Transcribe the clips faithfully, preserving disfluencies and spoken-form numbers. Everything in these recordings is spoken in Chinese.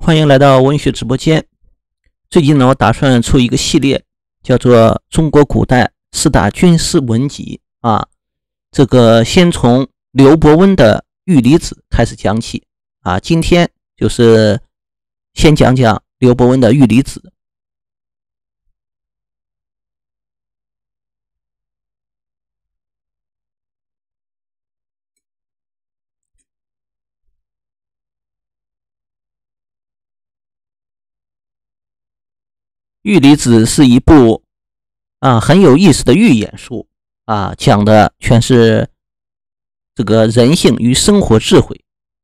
欢迎来到文学直播间。最近呢，我打算出一个系列，叫做《中国古代四大军事文集》啊。这个先从刘伯温的《玉离子》开始讲起啊。今天就是先讲讲刘伯温的《玉离子》。《玉离子》是一部啊很有意思的寓言书啊，讲的全是这个人性与生活智慧。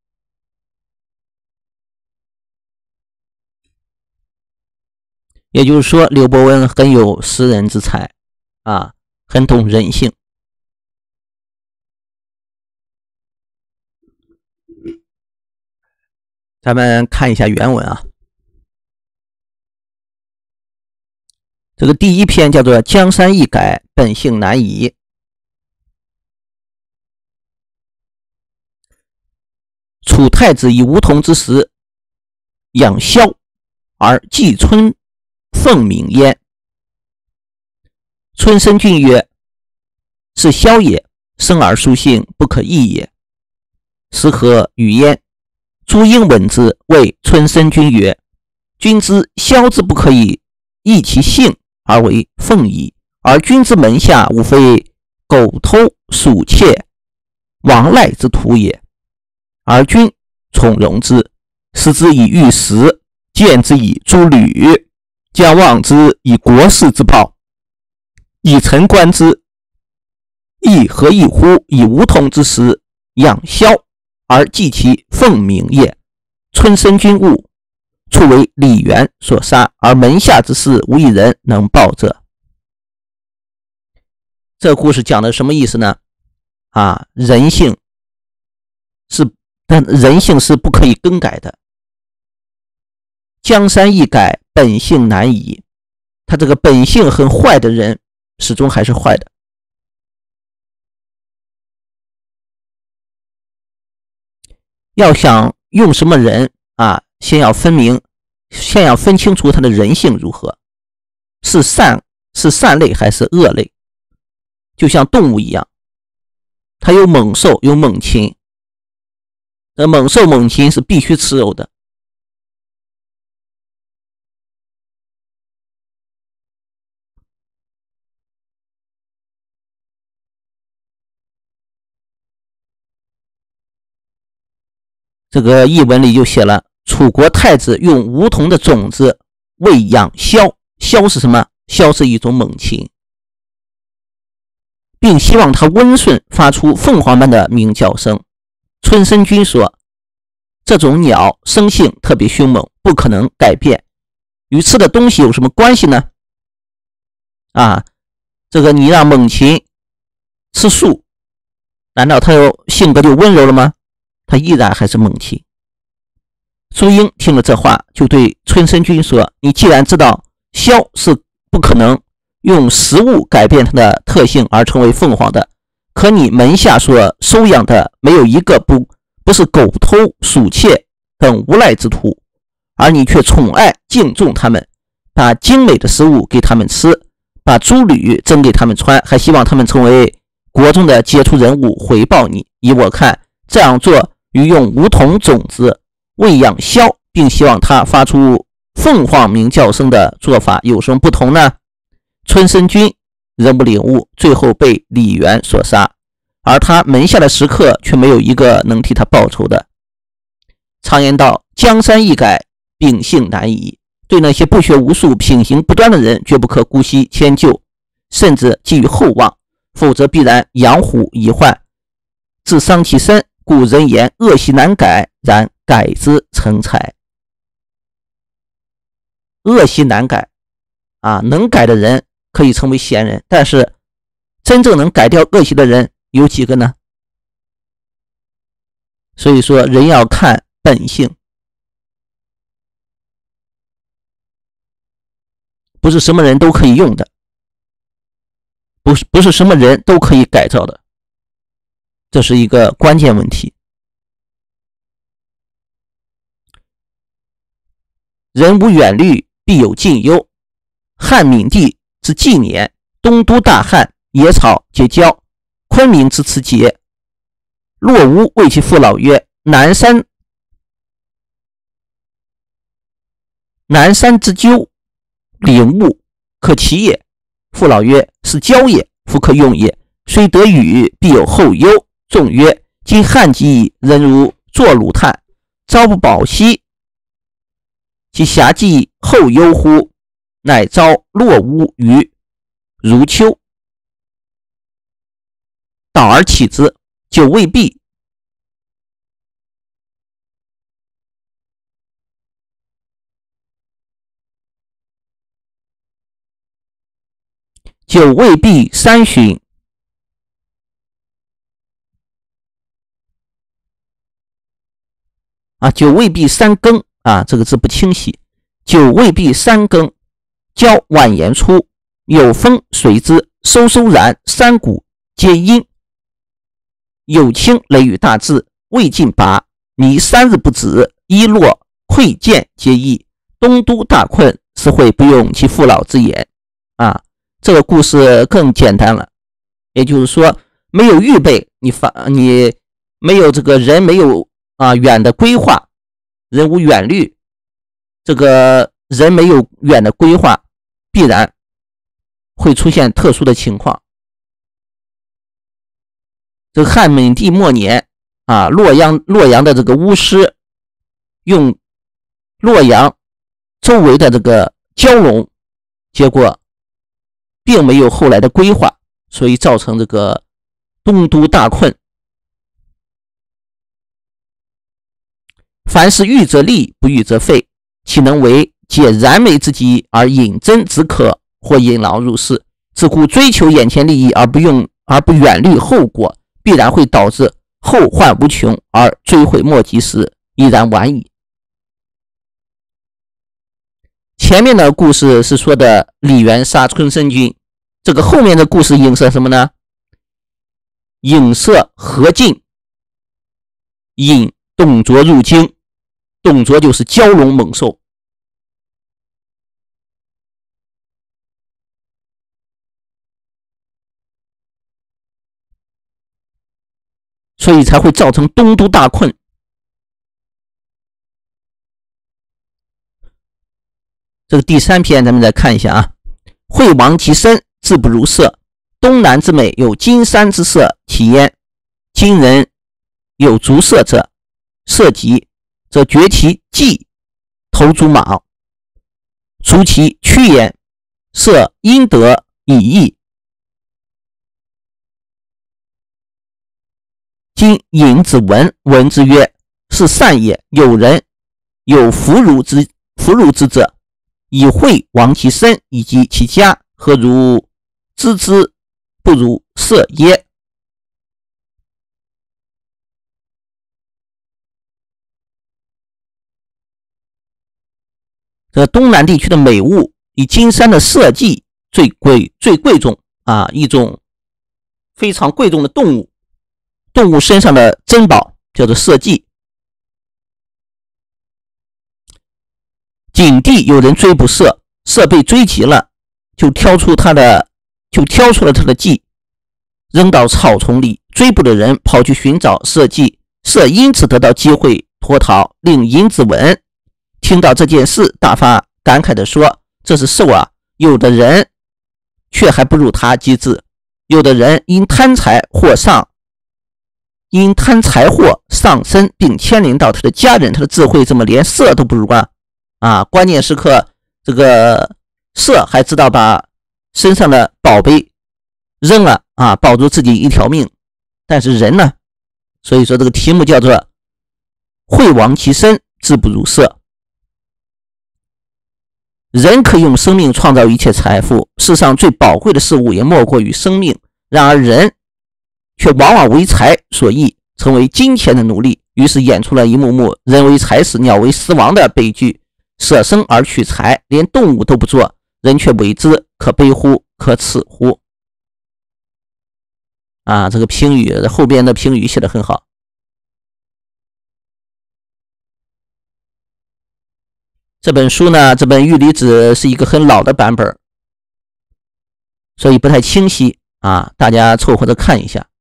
也就是说，刘伯温很有识人之才啊，很懂人性。咱们看一下原文啊。这个第一篇叫做江山易改，本性难移。楚太子以梧桐之实养萧，而季春凤鸣焉。春申君曰：是萧也，生而书信，不可易也。时何与焉？朱英闻之，谓春申君曰：君知萧之不可以易其性而为凤矣，而君之门下无非狗偷鼠窃王赖之徒也，而君从容之，视之以玉石，见之以诸履，将望之以国事之报，以臣观之，亦何异乎？以梧桐之实养萧，而祭其凤鸣也。春申君误，初为李元所杀，而门下之事无一人能报者。这个故事讲的什么意思呢？啊，人性是，但人性是不可以更改的。江山易改，本性难移。他这个本性很坏的人，始终还是坏的。要想用什么人啊，先要分明。先要分清楚他的人性如何，是善是善类还是恶类。就像动物一样，它有猛兽有猛禽，那猛兽猛禽是必须吃肉的。这个译文里就写了，楚国太子用梧桐的种子喂养萧，萧是什么？萧是一种猛禽，并希望它温顺，发出凤凰般的鸣叫声。春申君说，这种鸟生性特别凶猛，不可能改变，与吃的东西有什么关系呢？啊，这个你让猛禽吃树，难道它有性格就温柔了吗？它依然还是猛禽。朱英听了这话，就对春申君说，你既然知道萧是不可能用食物改变它的特性而成为凤凰的，可你门下所收养的没有一个不不是狗偷鼠窃等无赖之徒，而你却宠爱敬重他们，把精美的食物给他们吃，把珠履赠给他们穿，还希望他们成为国中的杰出人物回报你。以我看，这样做与用梧桐种子喂养萧，并希望它发出凤凰鸣叫声的做法有什么不同呢？春申君仍不领悟，最后被李元所杀，而他门下的食客却没有一个能替他报仇的。常言道，江山易改，秉性难移。对那些不学无术、品行不端的人，绝不可姑息迁就，甚至寄予厚望，否则必然养虎遗患，自伤其身。故人言恶习难改，然改之成才。恶习难改啊，能改的人可以成为贤人，但是真正能改掉恶习的人有几个呢？所以说，人要看本性，不是什么人都可以用的，不是不是什么人都可以改造的。这是一个关键问题。 人无远虑，必有近忧。汉闵帝之纪年，东都大旱，野草皆焦。昆明之此节，落乌谓其父老曰：南山南山之鸠，领物，可其也。父老曰：是交也，夫可用也。虽得雨，必有后忧。众曰：今旱季，人如坐卤炭，朝不保夕，其暇季后忧乎？乃遭落乌于如秋，导而起之，久未毕。久未毕三旬，啊，久未毕三更啊，这个字不清晰。久未毕三更，交晚言出，有风随之，嗖嗖然，山谷皆阴。有倾雷雨大至，未尽拔，弥三日不止，一落溃见皆异。东都大困，是会不用其父老之言啊。这个故事更简单了，也就是说，没有预备，你发你没有这个人没有啊远的规划，人无远虑，这个人没有远的规划，必然会出现特殊的情况。这个汉闵帝末年啊，洛阳洛阳的这个巫师用洛阳周围的这个蛟龙，结果并没有后来的规划，所以造成这个东都大困。凡是预则立，不预则废，岂能为解燃眉之急而引针止渴，或引狼入室？自古追求眼前利益而不用而不远虑后果，必然会导致后患无穷，而追悔莫及时，已然晚矣。前面的故事是说的李元杀春申君，这个后面的故事影射什么呢？影射何进引董卓入京，董卓就是蛟龙猛兽，所以才会造成东都大困。这个第三篇咱们再看一下啊。惠王其身，自不如色。东南之美，有金山之色其焉。今人有足色者，色极，则绝其骥，头足马，除其躯焉，色阴德以异。今尹子文，闻之曰：是善也。有人有弗如之弗如之者，以惠王其身，以及其家，何如知之不如色耶？这个东南地区的美物，以金山的色骥最贵最贵重啊，一种非常贵重的动物，动物身上的珍宝叫做色骥。景帝有人追捕色，色被追急了，就挑出他的就挑出了他的骥，扔到草丛里。追捕的人跑去寻找色骥，色因此得到机会脱逃，令尹子文听到这件事，大发感慨地说：这是兽啊，有的人却还不如他机智，有的人因贪财或上因贪财货上身，并牵连到他的家人，他的智慧怎么连色都不如啊？啊，关键时刻这个色还知道把身上的宝贝扔了啊，保住自己一条命。但是人呢，所以说这个题目叫做惠王其身，自不如色。人可以用生命创造一切财富，世上最宝贵的事物也莫过于生命，然而人却往往为财所役，成为金钱的奴隶，于是演出了一幕幕人为财死，鸟为食亡的悲剧。舍生而取财，连动物都不做，人却为之，可悲乎，可耻乎。啊，这个评语后边的评语写得很好。 这本书呢，这本《玉离子》是一个很老的版本，所以不太清晰啊，大家凑合着看一下。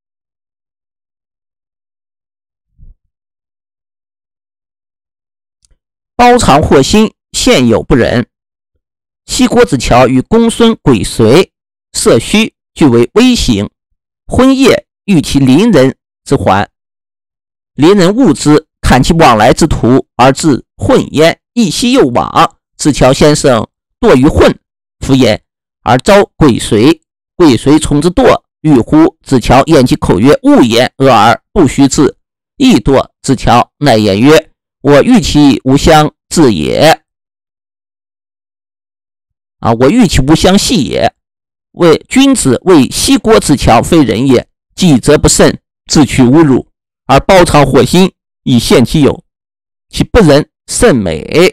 包藏祸心，现有不忍。西郭子乔与公孙鬼随、色须俱为微刑，婚夜欲其邻人之还，邻人误之，看其往来之途，而自混焉，一夕又往。子乔先生堕于混，夫焉，而遭鬼随，鬼随从之堕，欲乎？子乔咽其口曰：勿言，俄而不须至，亦堕。子乔乃言曰：我欲其无相至也。啊，我欲其无相系也。为君子为西郭子乔非人也，己则不慎，自取侮辱，而包藏祸心，以陷其友，其不仁甚美。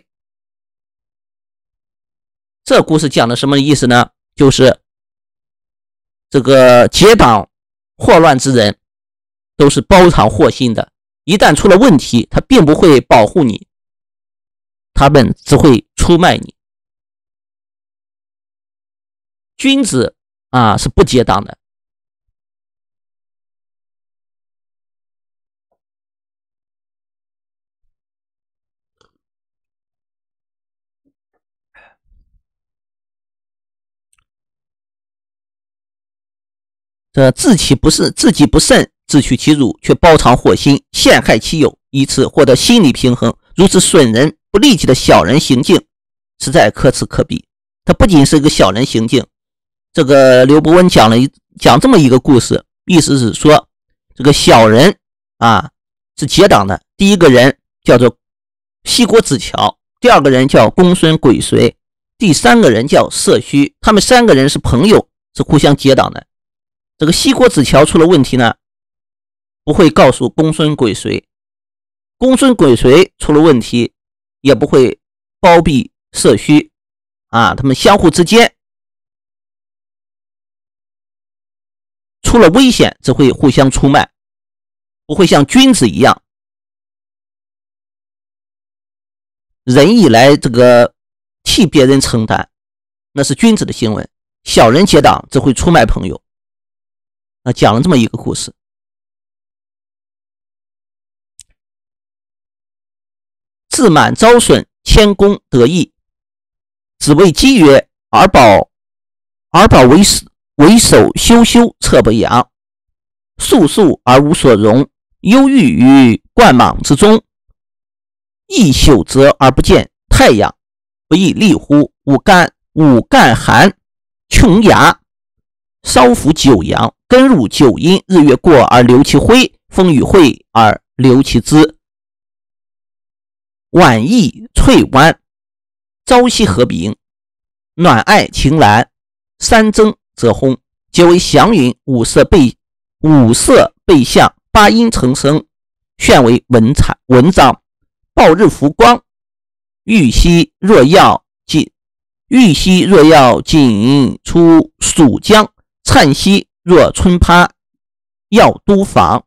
这故事讲的什么意思呢？就是这个结党祸乱之人都是包藏祸心的，一旦出了问题，他并不会保护你，他们只会出卖你。君子啊是不结党的。这自其不是自己不慎，自取其辱，却包藏祸心，陷害其友，以此获得心理平衡。如此损人不利己的小人行径，实在可耻可鄙。他不仅是一个小人行径，这个刘伯温讲了一讲这么一个故事，意思是说，这个小人啊是结党的。第一个人叫做西郭子乔，第二个人叫公孙鬼随，第三个人叫色须，他们三个人是朋友，是互相结党的。这个西郭子乔出了问题呢，不会告诉公孙鬼随，公孙鬼随出了问题也不会包庇色须啊，他们相互之间出了危险只会互相出卖，不会像君子一样仁义来这个替别人承担，那是君子的行为。小人结党只会出卖朋友。那讲了这么一个故事。自满昭损，谦恭得意。子谓姬曰：尔保尔保为为首修修，策不扬，素素而无所容，忧郁于冠莽之中，亦朽则而不见太阳，不亦利乎？吾干吾干寒穷牙，稍服九阳，根入九阴，日月过而流其辉，风雨晦而流其滋。晚意翠湾，朝夕和bình，暖爱晴岚，三增则轰，皆为祥云。五色备五色备象，八音成声，炫为文采文章。报日浮光，玉溪若要尽玉溪若要尽出蜀江，灿兮若春趴要都房。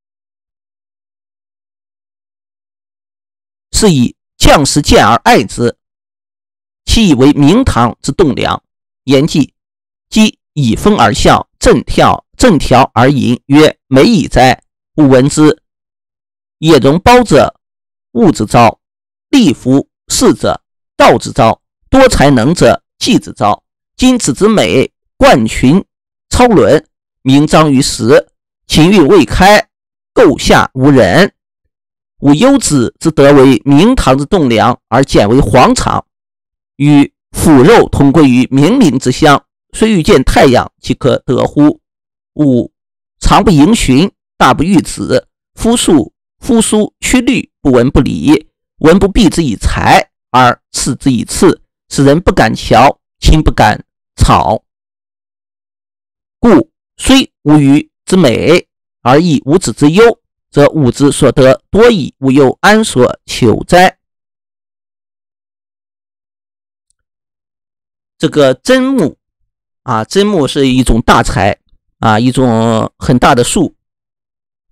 是以将士见而爱之，其以为明堂之栋梁。言既即以风而笑，振跳振条而吟，曰：美矣哉！吾闻之。也容褒者物之昭，立服士者道之昭，多才能者技之昭。今子之美，冠群超伦，名彰于时，秦运未开，构下无人。吾忧子之德为明堂之栋梁，而简为黄场，与腐肉同归于冥冥之乡，虽欲见太阳，其可得乎？吾常不迎循，大不欲子。夫素夫书趋律，不闻不理，闻不避之以才，而斥之以刺，使人不敢瞧，亲不敢草。故虽无余之美，而亦无子之忧，则吾之所得多矣，吾又安所求哉？这个真木啊，真木是一种大材啊，一种很大的树。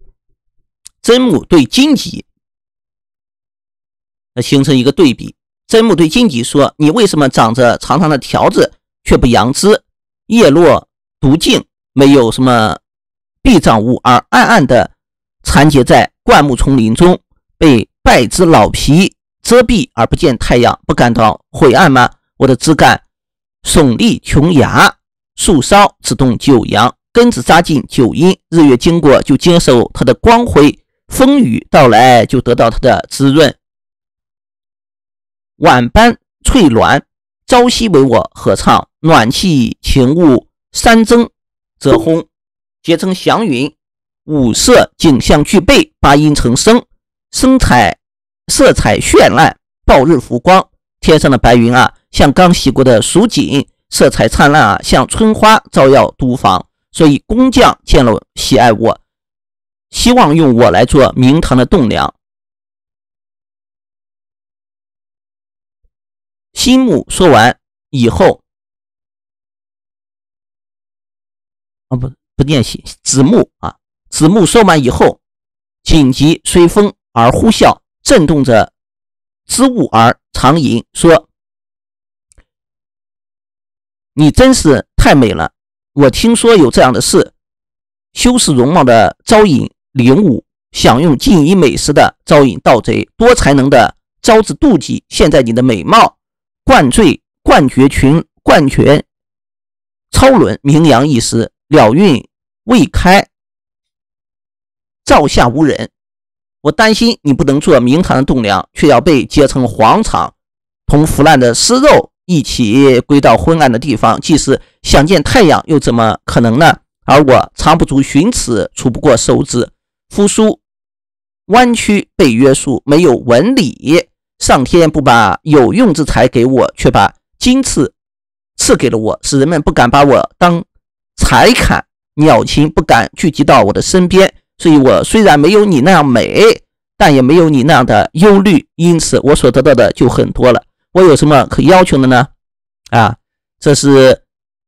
真木对荆棘形成一个对比， 真木对荆棘说：“你为什么长着长长的条子却不扬枝？叶落独净，没有什么壁障物，而暗暗的缠结在灌木丛林中，被败枝老皮遮蔽而不见太阳，不感到晦暗吗？我的枝干耸立琼崖，树梢自动九阳，根子扎进九阴，日月经过就接受它的光辉，风雨到来就得到它的滋润。晚班翠鸾，朝夕为我合唱，暖气晴雾，山增则轰，结成祥云，五色景象俱备，八音成声，声彩色彩绚烂，爆日浮光。天上的白云啊，像刚洗过的蜀锦，色彩灿烂啊，像春花照耀都房。所以工匠见了喜爱我，希望用我来做明堂的栋梁。心木说完以后，啊不不念心，子木啊，子木说完以后，紧急随风而呼啸，震动着枝物而长吟，说：“你真是太美了！我听说有这样的事，修饰容貌的招引灵武，享用尽一美食的招引盗贼，多才能的招致妒忌。现在你的美貌冠坠冠绝群冠绝超伦，名扬一时，了运未开，照下无人。我担心你不能做明堂的栋梁，却要被结成黄场，同腐烂的尸肉一起归到昏暗的地方。即使想见太阳，又怎么可能呢？而我藏不住寻尺，处不过手指。夫书弯曲被约束，没有纹理。上天不把有用之才给我，却把金刺赐给了我，使人们不敢把我当财砍，鸟禽不敢聚集到我的身边。所以我虽然没有你那样美，但也没有你那样的忧虑，因此我所得到的就很多了。我有什么可要求的呢？啊，这是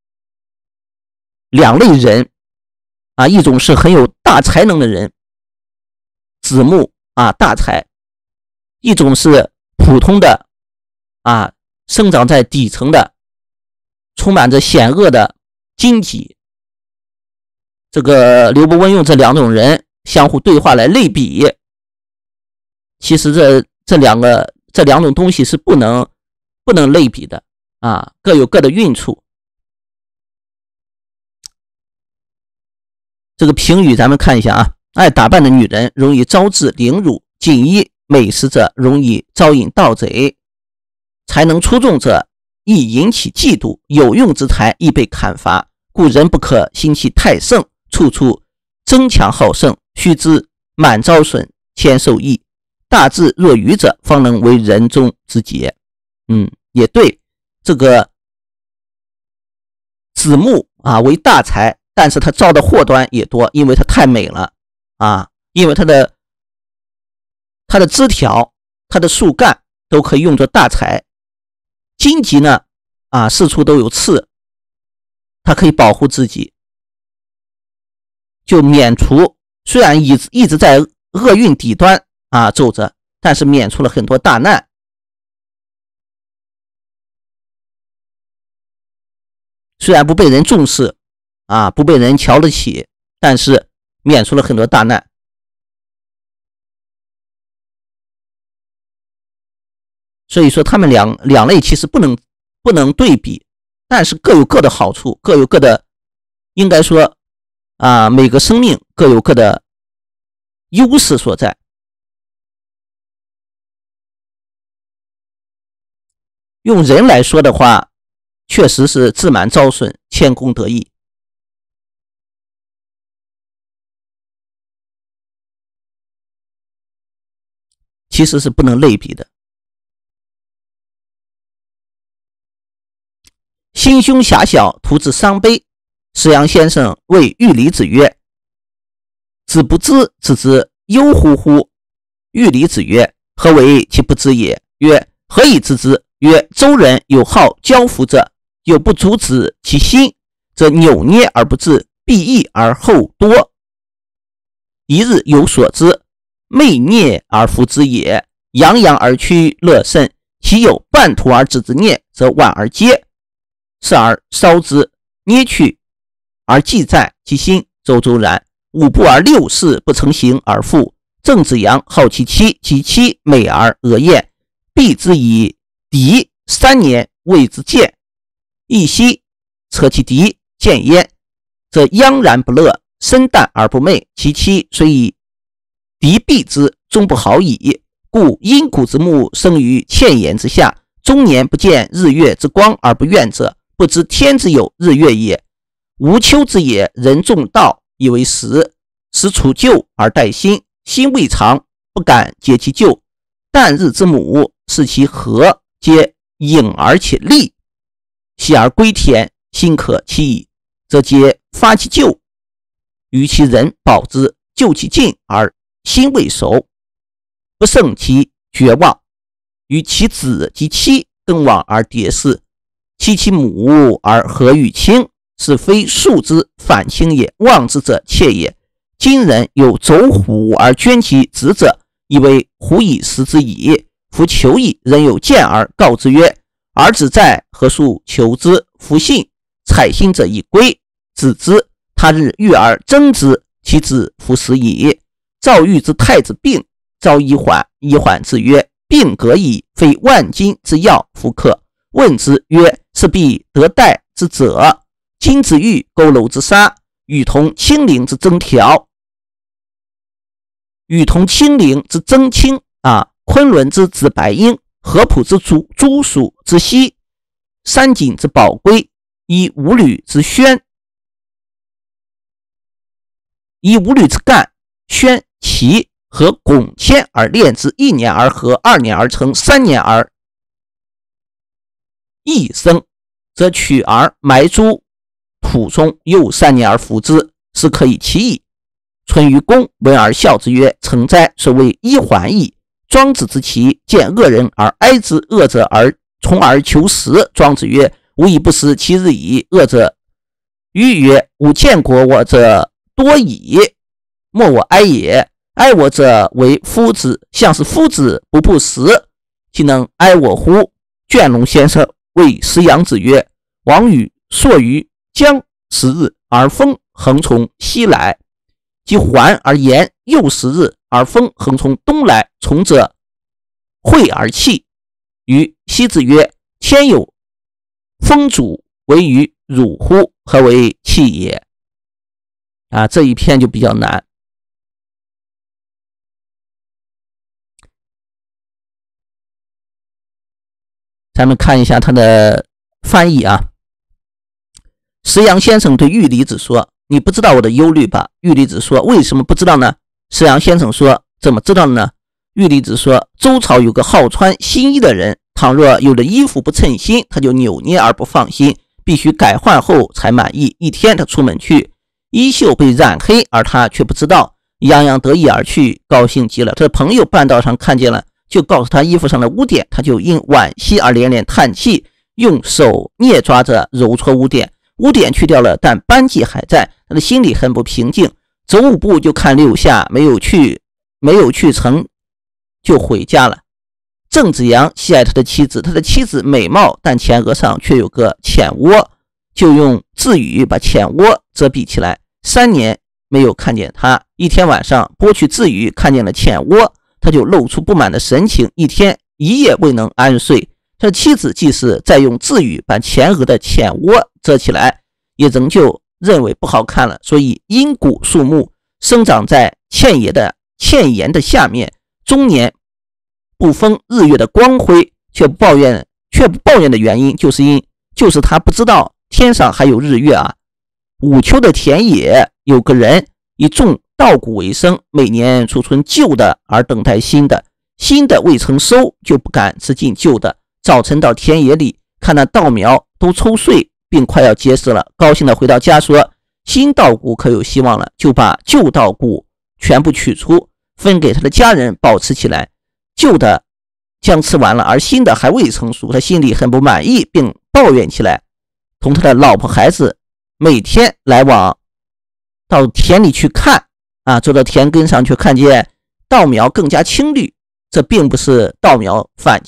两类人啊，一种是很有大才能的人，子木啊大才；一种是普通的啊，生长在底层的，充满着险恶的荆棘。这个刘伯温用这两种人相互对话来类比，其实这这两个这两种东西是不能不能类比的啊，各有各的运处。这个评语咱们看一下啊，爱打扮的女人容易招致凌辱，锦衣美食者容易招引盗贼，才能出众者易引起嫉妒，有用之才易被砍伐，故人不可心气太盛，处处争强好胜，须知满招损，谦受益，大智若愚者方能为人中之杰。嗯，也对，这个子木啊为大才，但是他招的祸端也多，因为他太美了啊，因为他的他的枝条他的树干都可以用作大材。荆棘呢啊四处都有刺，它可以保护自己，就免除，虽然一直一直在厄运底端啊走着，但是免除了很多大难。虽然不被人重视啊，不被人瞧得起，但是免除了很多大难。所以说他们两两类其实不能不能对比，但是各有各的好处，各有各的，应该说啊，每个生命各有各的优势所在。用人来说的话，确实是自满招损，谦恭得意。其实是不能类比的。心胸狭小，徒自伤悲。石阳先生谓玉离子曰：“子不知，子之忧乎乎？”玉离子曰：“何为其不知也？”曰：“何以知之？”曰：“周人有好交夫者，有不阻止其心，则扭捏而不至，必异而后多。一日有所知，昧孽而弗之也。洋洋而趋乐甚， 其有半途而止之念，则晚而接，是而烧之，捏去而既在其心，周周然。五不而六事不成形而复。正子阳好其妻，其妻美而俄艳，必之以敌三年谓之见。一夕测其敌见焉，则央然不乐，身淡而不寐。其妻虽以敌避之，终不好矣。故阴谷之木生于倩岩之下，终年不见日月之光而不怨者，不知天之有日月也。无秋之野，人种稻以为食，食处旧而待新，心未长，不敢结其旧。旦日之母，视其和，皆隐而且利，喜而归田，心可期矣，则皆发其旧，于其人保之，救其尽而心未熟，不胜其绝望，于其子及妻更往而迭逝，弃其母而合与亲，是非庶之反亲也。望之者妾也。今人有走虎而捐其子者，以为虎以食之矣。夫求矣，人有见而告之曰：儿子在，何数求之？夫信，采信者以归，子之。他日遇而争之，其子夫死矣。赵玉之太子病，召医缓，医缓之曰：病革矣，非万金之药，夫克。问之曰：是必得代之者。金之玉，佝偻之沙，与同青陵之征条，与同青陵之征青啊，昆仑之紫白鹰，合浦之朱朱属之犀，山景之宝龟，以五履之宣，以五履之干，宣其和拱铅而炼之，一年而合，二年而成，三年而益生，则取而埋诸土中，又三年而服之，是可以其矣。存于公，闻而笑之曰：成哉，所谓一环矣。庄子之奇，见恶人而哀之，恶者而从而求食。庄子曰：吾以不食，其日矣。恶者欲曰：吾见过我者多矣，莫我哀也。哀我者为夫子，像是夫子不不食，其能哀我乎？卷龙先生谓师阳子曰：王与朔于江十日而风横从西来，即环而延，又十日而风横从东来，从者晦而气。于西子曰：天有风主，唯于汝乎？何为气也？啊，这一篇就比较难。咱们看一下他的翻译啊。石阳先生对玉离子说：你不知道我的忧虑吧？玉离子说：为什么不知道呢？石阳先生说：怎么知道呢？玉离子说：周朝有个好穿新衣的人，倘若有的衣服不称心，他就扭捏而不放心，必须改换后才满意。一天他出门去，衣袖被染黑，而他却不知道，洋洋得意而去，高兴极了。他的朋友半道上看见了，就告诉他衣服上的污点，他就因惋惜而连连叹气，用手捏抓着揉搓污点。污点去掉了，但斑迹还在，他的心里很不平静。走五步就看六下，没有去没有去成就回家了。郑子阳喜爱他的妻子，他的妻子美貌，但前额上却有个浅窝，就用字语把浅窝遮蔽起来。三年没有看见他，一天晚上剥去字语，看见了浅窝，他就露出不满的神情，一天一夜未能安睡。他的妻子即使再用字语把前额的浅窝遮起来，也仍旧认为不好看了。所以阴谷树木生长在倩岩的倩岩的下面，终年不封日月的光辉，却不抱怨却不抱怨的原因，就是因就是他不知道天上还有日月啊。午秋的田野，有个人以种稻谷为生，每年储存旧的而等待新的，新的未曾收，就不敢吃进旧的。早晨到田野里，看那稻苗都抽穗，并快要结实了，高兴地回到家说：新稻谷可有希望了，就把旧稻谷全部取出，分给他的家人保持起来。旧的将吃完了，而新的还未成熟，他心里很不满意，并抱怨起来。同他的老婆孩子每天来往到田里去看啊，走到田根上，却看见稻苗更加青绿，这并不是稻苗返青，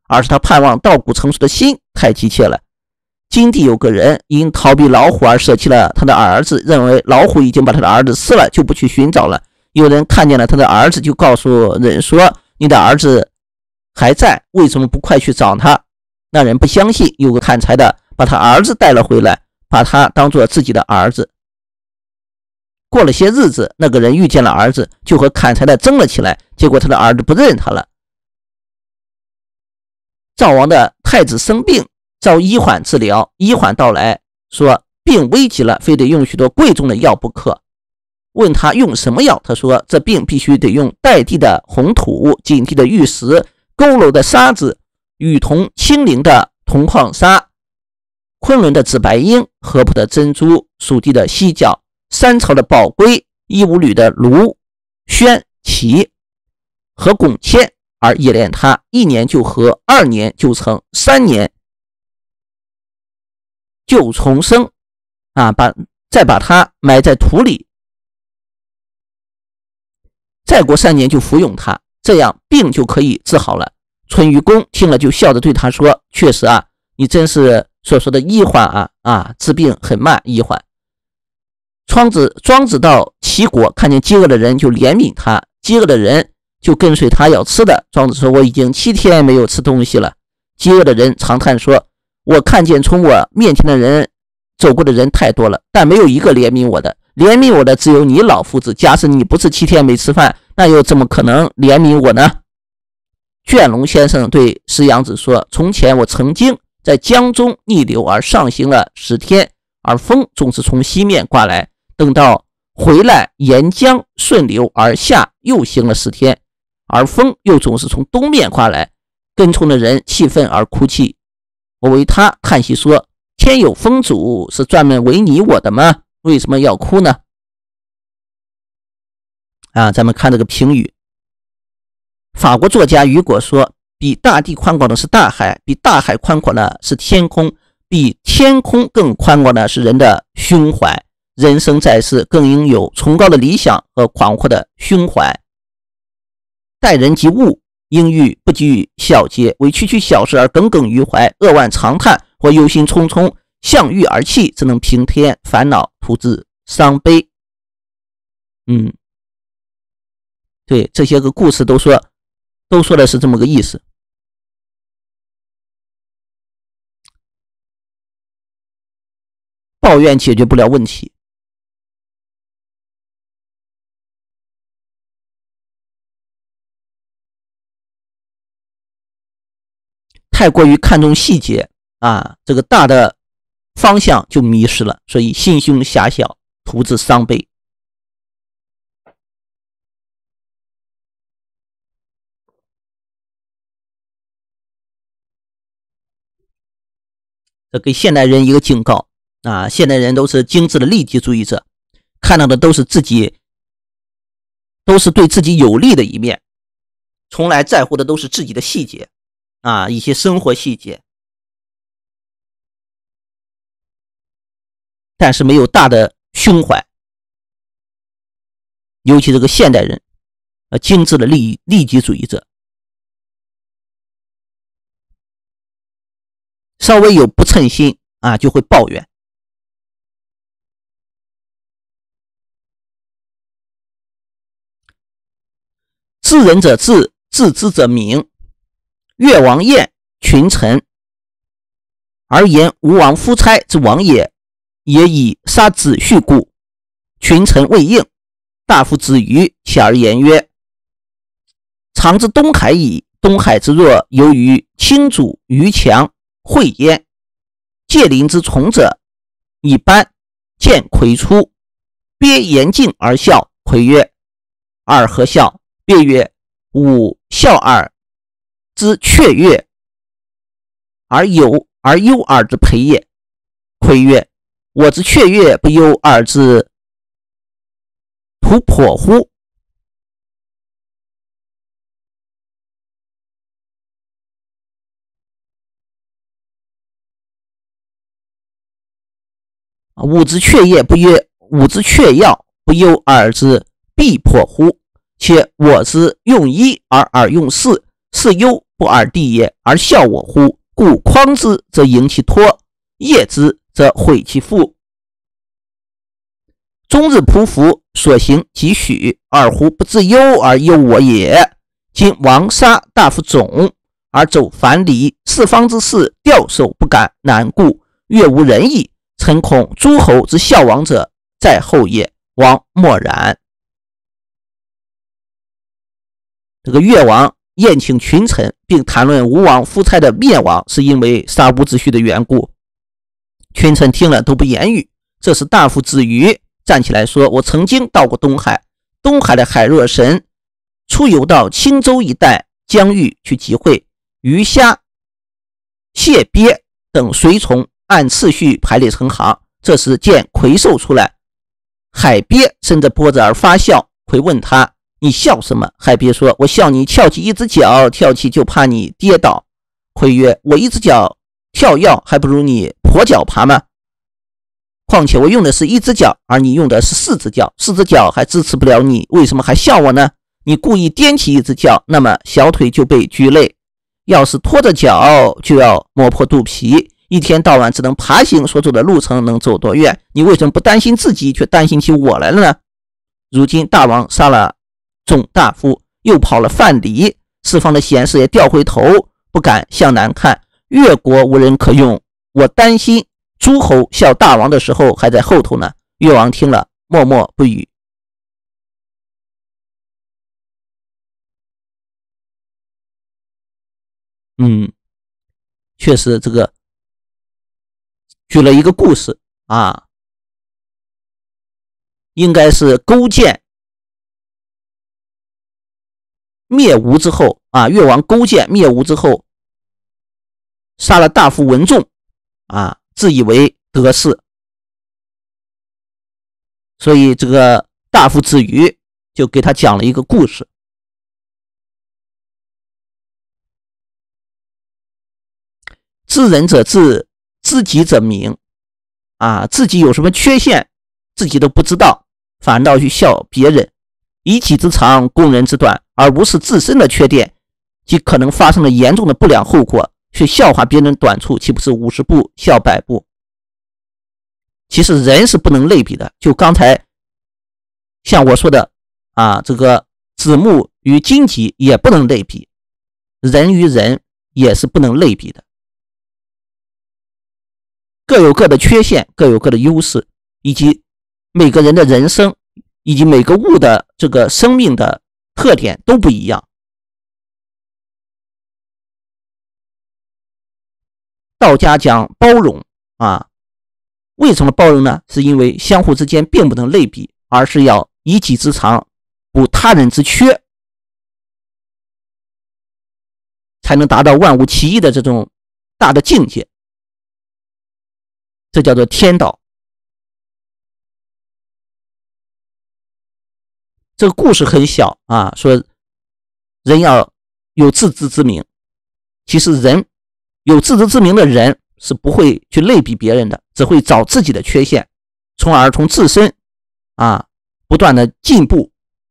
而是他盼望稻谷成熟的心太急切了。金地有个人因逃避老虎而舍弃了他的儿子，认为老虎已经把他的儿子吃了，就不去寻找了。有人看见了他的儿子，就告诉人说，你的儿子还在，为什么不快去找他？那人不相信，有个砍柴的把他儿子带了回来，把他当作自己的儿子。过了些日子，那个人遇见了儿子，就和砍柴的争了起来，结果他的儿子不认他了。赵王的太子生病，召医缓治疗，医缓到来，说病危急了，非得用许多贵重的药不可。问他用什么药，他说这病必须得用带地的红土、井地的玉石、佝偻的沙子、与铜清灵的铜矿砂、昆仑的紫白英、合浦的珍珠、蜀地的犀角、三朝的宝龟、一五旅的卢、宣、齐和汞铅，而冶炼它，一年就合，二年就成，三年就重生啊！把再把它埋在土里，再过三年就服用它，这样病就可以治好了。淳于公听了就笑着对他说：“确实啊，你真是所说的医缓啊啊，治病很慢，医缓。”庄子庄子到齐国，看见饥饿的人就怜悯他，饥饿的人就跟随他要吃的。庄子说：“我已经七天没有吃东西了。”饥饿的人长叹说：“我看见从我面前的人走过的人太多了，但没有一个怜悯我的。怜悯我的只有你老夫子。假使你不是七天没吃饭，那又怎么可能怜悯我呢？”卷龙先生对石阳子说：“从前我曾经在江中逆流而上行了十天，而风总是从西面刮来，等到回来沿江顺流而下，又行了十天，而风又总是从东面刮来，跟从的人气愤而哭泣。我为他叹息说：天有风阻，是专门为你我的吗？为什么要哭呢？”啊，咱们看这个评语。法国作家雨果说：“比大地宽广的是大海，比大海宽广的是天空，比天空更宽广的是人的胸怀。人生在世，更应有崇高的理想和广阔的胸怀。待人及物，应欲不拘小节，为区区小事而耿耿于怀，扼腕长叹，或忧心忡忡，向欲而泣，只能平添烦恼，徒自伤悲。”嗯，对，这些个故事都说都说的是这么个意思。抱怨解决不了问题。太过于看重细节啊，这个大的方向就迷失了，所以心胸狭小，徒自伤悲。这给现代人一个警告啊！现代人都是精致的利己主义者，看到的都是自己，都是对自己有利的一面，从来在乎的都是自己的细节啊，一些生活细节，但是没有大的胸怀。尤其这个现代人，呃，精致的利利己主义者。稍微有不称心啊，就会抱怨。知人者智，自知者明。越王晏群臣，而言吴王夫差之王也，也以杀子婿故。群臣未应，大夫子瑜起而言曰：常知东海矣，东海之若由于亲主于强，会焉。戒灵之从者，以班见魁出，鳖言敬而笑。魁曰：尔何笑？鳖曰：吾笑尔之雀跃，而有而忧尔之培也。魁曰：我之雀跃，不忧尔之突破乎？吾之雀跃不曰，吾之雀跃不忧尔之必破乎？且我之用一而尔用四， 是忧不尔弟也，而笑我乎？故匡之则迎其托，掖之则毁其腹。终日匍匐，所行几许？二乎不自忧而忧我也。今王杀大夫种，而走樊篱，四方之士吊首不敢，难故。越无仁义，臣恐诸侯之效王者在后也。王默然。这个越王宴请群臣，并谈论吴王夫差的灭亡是因为杀伍子胥的缘故。群臣听了都不言语。这时大夫子瑜站起来说，我曾经到过东海，东海的海若神出游到青州一带疆域去集会，鱼虾蟹鳖等随从按次序排列成行。这时见魁兽出来，海鳖伸着脖子而发笑。魁问他，你笑什么？海鳖说，我笑你翘起一只脚，跳起就怕你跌倒。魁曰，我一只脚跳跃还不如你跛脚爬吗？况且我用的是一只脚，而你用的是四只脚，四只脚还支持不了你，为什么还笑我呢？你故意踮起一只脚，那么小腿就被拘累，要是拖着脚就要磨破肚皮，一天到晚只能爬行，所走的路程能走多远？你为什么不担心自己，却担心起我来了呢？如今大王杀了总大夫，又跑了范蠡，四方的贤士也掉回头，不敢向南看，越国无人可用，我担心诸侯效大王的时候还在后头呢。越王听了默默不语。嗯，确实这个举了一个故事啊，应该是勾践灭吴之后啊，越王勾践灭吴之后杀了大夫文仲啊，自以为得势，所以这个大夫子瑜就给他讲了一个故事。知人者智，知己者明啊，自己有什么缺陷自己都不知道，反倒去笑别人，以己之长攻人之短，而无视自身的缺点即可能发生了严重的不良后果，去笑话别人短处，岂不是五十步笑百步？其实人是不能类比的，就刚才像我说的啊，这个子木与荆棘也不能类比，人与人也是不能类比的，各有各的缺陷，各有各的优势，以及每个人的人生以及每个物的这个生命的特点都不一样。道家讲包容啊，为什么包容呢？是因为相互之间并不能类比，而是要以己之长补他人之缺，才能达到万物齐一的这种大的境界，这叫做天道。这个故事很小啊，说人要有自知之明，其实人有自知之明的人是不会去类比别人的，只会找自己的缺陷，从而从自身啊不断的进步。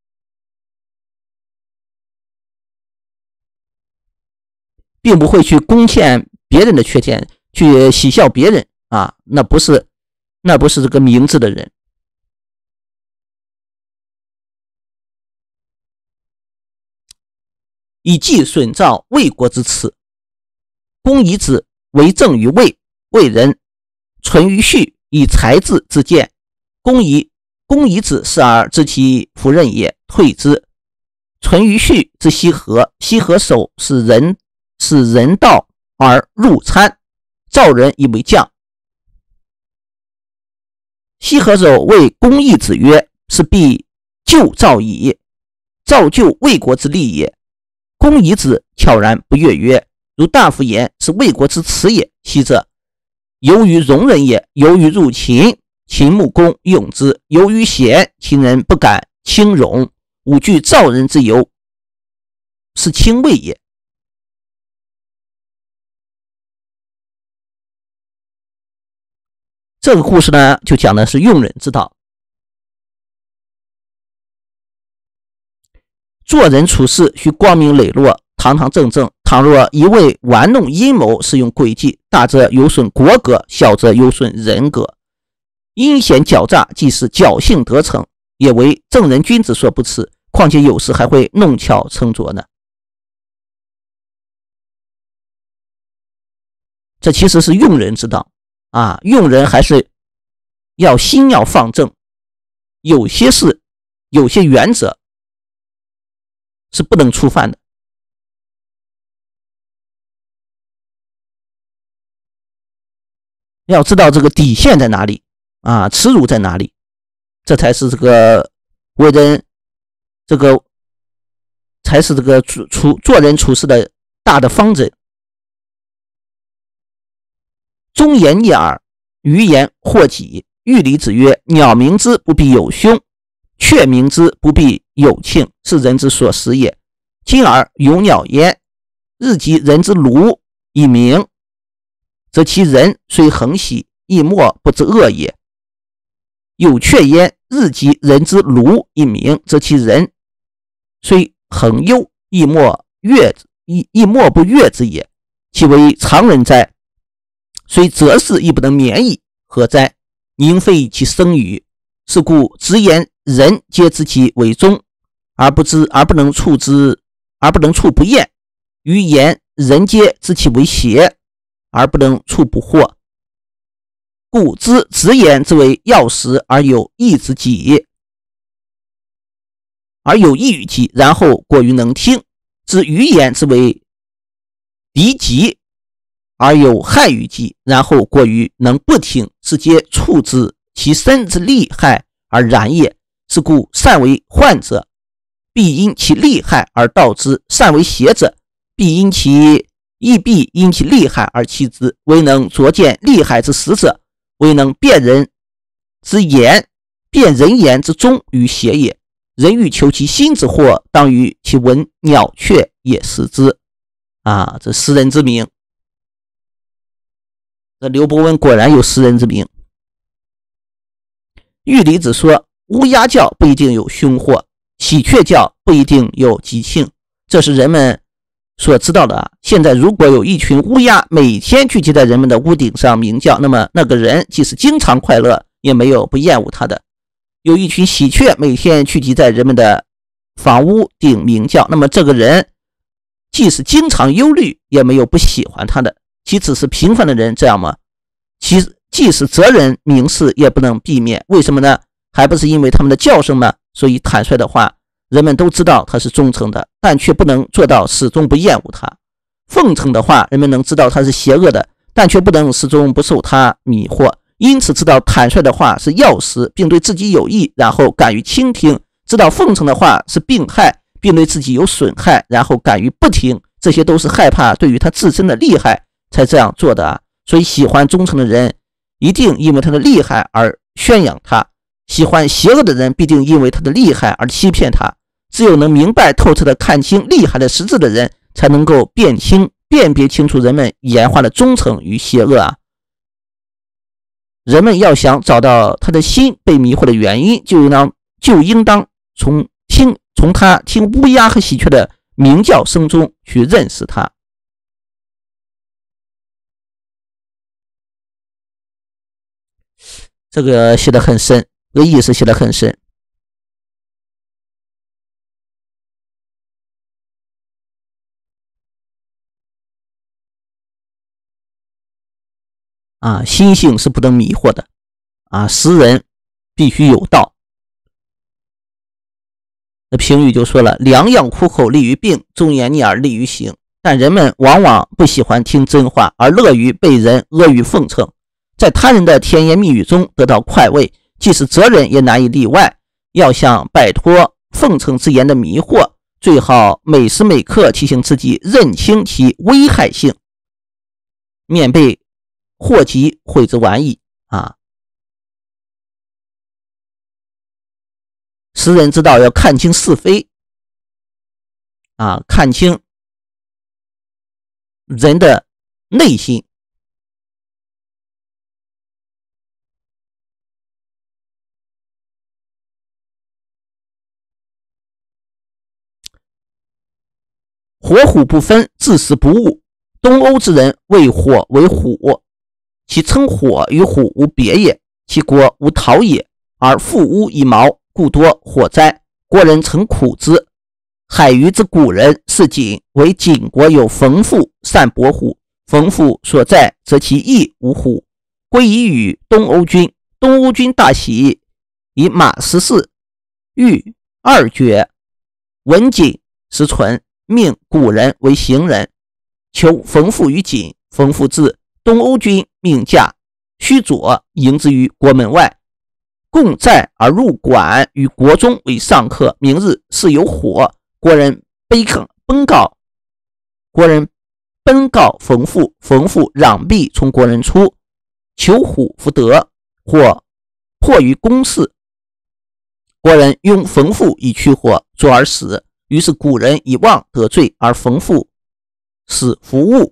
并不会去攻陷别人的缺点，去喜笑别人啊，那不是那不是这个明智的人。以计损造魏国之耻，公夷子为政于魏，魏人存于序，以才智自见。公夷公夷子视而知其夫人也，退之。存于序之西河，西河守是人是人道而入参，赵人以为将。西河守谓公夷子曰：是必救赵矣，赵救魏国之利也。公夷子悄然不悦曰：如大夫言，是魏国之耻也。昔者由于戎人也，由于入秦，秦穆公用之；由于贤，秦人不敢轻戎。吾惧赵人之由，是轻魏也。这个故事呢，就讲的是用人之道。做人处事需光明磊落， 堂堂正正；倘若一味玩弄阴谋，使用诡计，大则有损国格，小则有损人格。阴险狡诈，即使侥幸得逞，也为正人君子所不齿，况且有时还会弄巧成拙呢。这其实是用人之道啊，用人还是要心要放正，有些事有些原则是不能触犯的。要知道这个底线在哪里啊，耻辱在哪里，这才是这个为人这个才是这个处做人处事的大的方针。忠言逆耳，愚言惑己。玉离子曰：鸟鸣之，不必有凶；雀鸣之，不必有庆，是人之所食也。今而有鸟焉，日及人之庐以鸣，则其人虽恒喜，亦莫不知恶也。有雀焉，日及人之庐以鸣，则其人虽恒忧，亦莫悦亦亦莫不悦之也。其为常人哉？虽择事亦不能免矣，何哉？宁废其生语。是故直言人皆知其为忠，而不知而不能处之而不能处不厌；愚言人皆知其为邪，而不能处不惑。故知直言之为要实，而有益之己，而有益于己，然后过于能听；知愚言之为敌己，而有害于己，然后过于能不听，是皆处之其身之利害而然也。是故善为患者，必因其利害而道之；善为邪者，必因其亦必因其利害而弃之。唯能拙见利害之实者，唯能辨人之言，辨人言之忠与邪也。人欲求其心之祸，当于其闻鸟雀也食之。啊，这识人之明。这刘伯温果然有识人之明。玉离子说，乌鸦叫不一定有凶祸，喜鹊叫不一定有吉庆，这是人们所知道的啊。现在如果有一群乌鸦每天聚集在人们的屋顶上鸣叫，那么那个人即使经常快乐，也没有不厌恶他的。有一群喜鹊每天聚集在人们的房屋顶鸣叫，那么这个人即使经常忧虑，也没有不喜欢他的。岂只是平凡的人这样吗？其即使责人明示，也不能避免。为什么呢？还不是因为他们的叫声吗？所以坦率的话，人们都知道他是忠诚的，但却不能做到始终不厌恶他；奉承的话，人们能知道他是邪恶的，但却不能始终不受他迷惑。因此知道坦率的话是要实，并对自己有益，然后敢于倾听；知道奉承的话是病害，并对自己有损害，然后敢于不听。这些都是害怕对于他自身的利害才这样做的啊。所以喜欢忠诚的人一定因为他的厉害而宣扬他，喜欢邪恶的人必定因为他的厉害而欺骗他。只有能明白透彻的看清厉害的实质的人，才能够辨清辨别清楚人们言话的忠诚与邪恶啊。人们要想找到他的心被迷惑的原因，就应当就应当从听从他听乌鸦和喜鹊的鸣叫声中去认识他。这个写得很深，这个意思写得很深啊，心性是不能迷惑的啊，识人必须有道。那评语就说了，良药苦口利于病，忠言逆耳利于行。但人们往往不喜欢听真话，而乐于被人阿谀奉承，在他人的甜言蜜语中得到快慰，即使责人也难以例外。要想摆脱奉承之言的迷惑，最好每时每刻提醒自己认清其危害性，免被祸及悔之晚矣啊！识人之道要看清是非啊，看清人的内心。 火虎不分，自死不悟。东欧之人谓火为虎，其称火与虎无别也，其国无桃也，而覆屋以茅，故多火灾。国人曾苦之。海虞之古人是井，为井国有冯父善搏虎，冯父所在，则其义无虎。归以与东欧军，东欧军大喜，以马十四、玉二绝。文景实存，命古人为行人，求冯父于井。冯父至，东欧军命驾须佐迎之于国门外，共载而入馆，与国中为上客。明日是有火，国人悲奔告，国人奔告冯父，冯父攘臂从国人出，求虎弗得，或迫于宫室。国人用冯父以驱火，作而死。于是古人以妄得罪，而冯父死弗悟。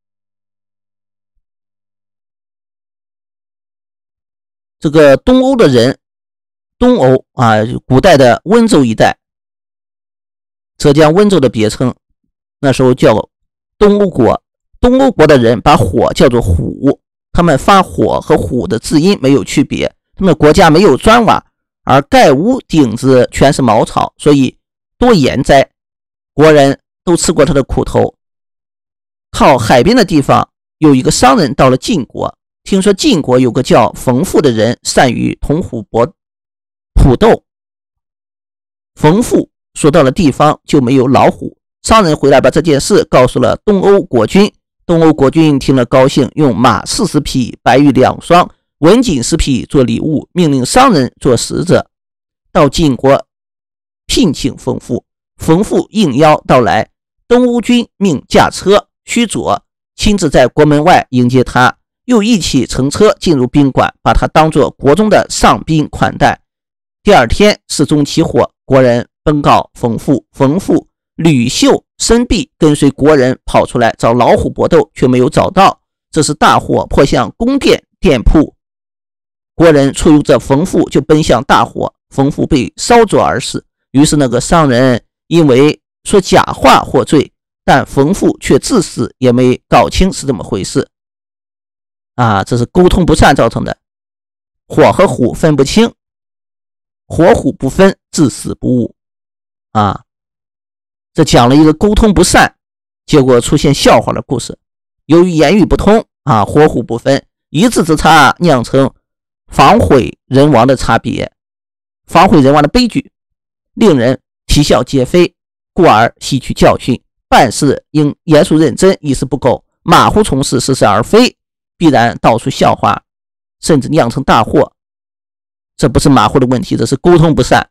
这个东欧的人，东欧啊，古代的温州一带，浙江温州的别称，那时候叫东欧国。东欧国的人把火叫做虎，他们发火和虎的字音没有区别。他们国家没有砖瓦，而盖屋顶子全是茅草，所以多盐灾，国人都吃过他的苦头。靠海边的地方有一个商人到了晋国，听说晋国有个叫冯父的人善于同虎搏虎斗，冯父说到了地方就没有老虎。商人回来把这件事告诉了东欧国君，东欧国君听了高兴，用马四十匹，白玉两双，文锦十匹做礼物，命令商人做使者到晋国聘请冯父。冯父应邀到来，东欧军命驾车，须佐亲自在国门外迎接他，又一起乘车进入宾馆，把他当作国中的上宾款待。第二天市中起火，国人奔告冯父，冯父履袖身臂，跟随国人跑出来找老虎搏斗，却没有找到。这时大火迫向宫殿店铺，国人簇拥着冯父就奔向大火，冯父被烧灼而死。于是那个商人因为说假话获罪，但冯父却自死，也没搞清是怎么回事啊！这是沟通不善造成的，火和虎分不清，火虎不分，至死不悟啊！这讲了一个沟通不善，结果出现笑话的故事。由于言语不通啊，火虎不分，一字之差酿成防毁人亡的差别，防毁人亡的悲剧，令人啼笑皆非，故而吸取教训，办事应严肃认真，一丝不苟，马虎从事，似是而非，必然道出笑话，甚至酿成大祸。这不是马虎的问题，这是沟通不善，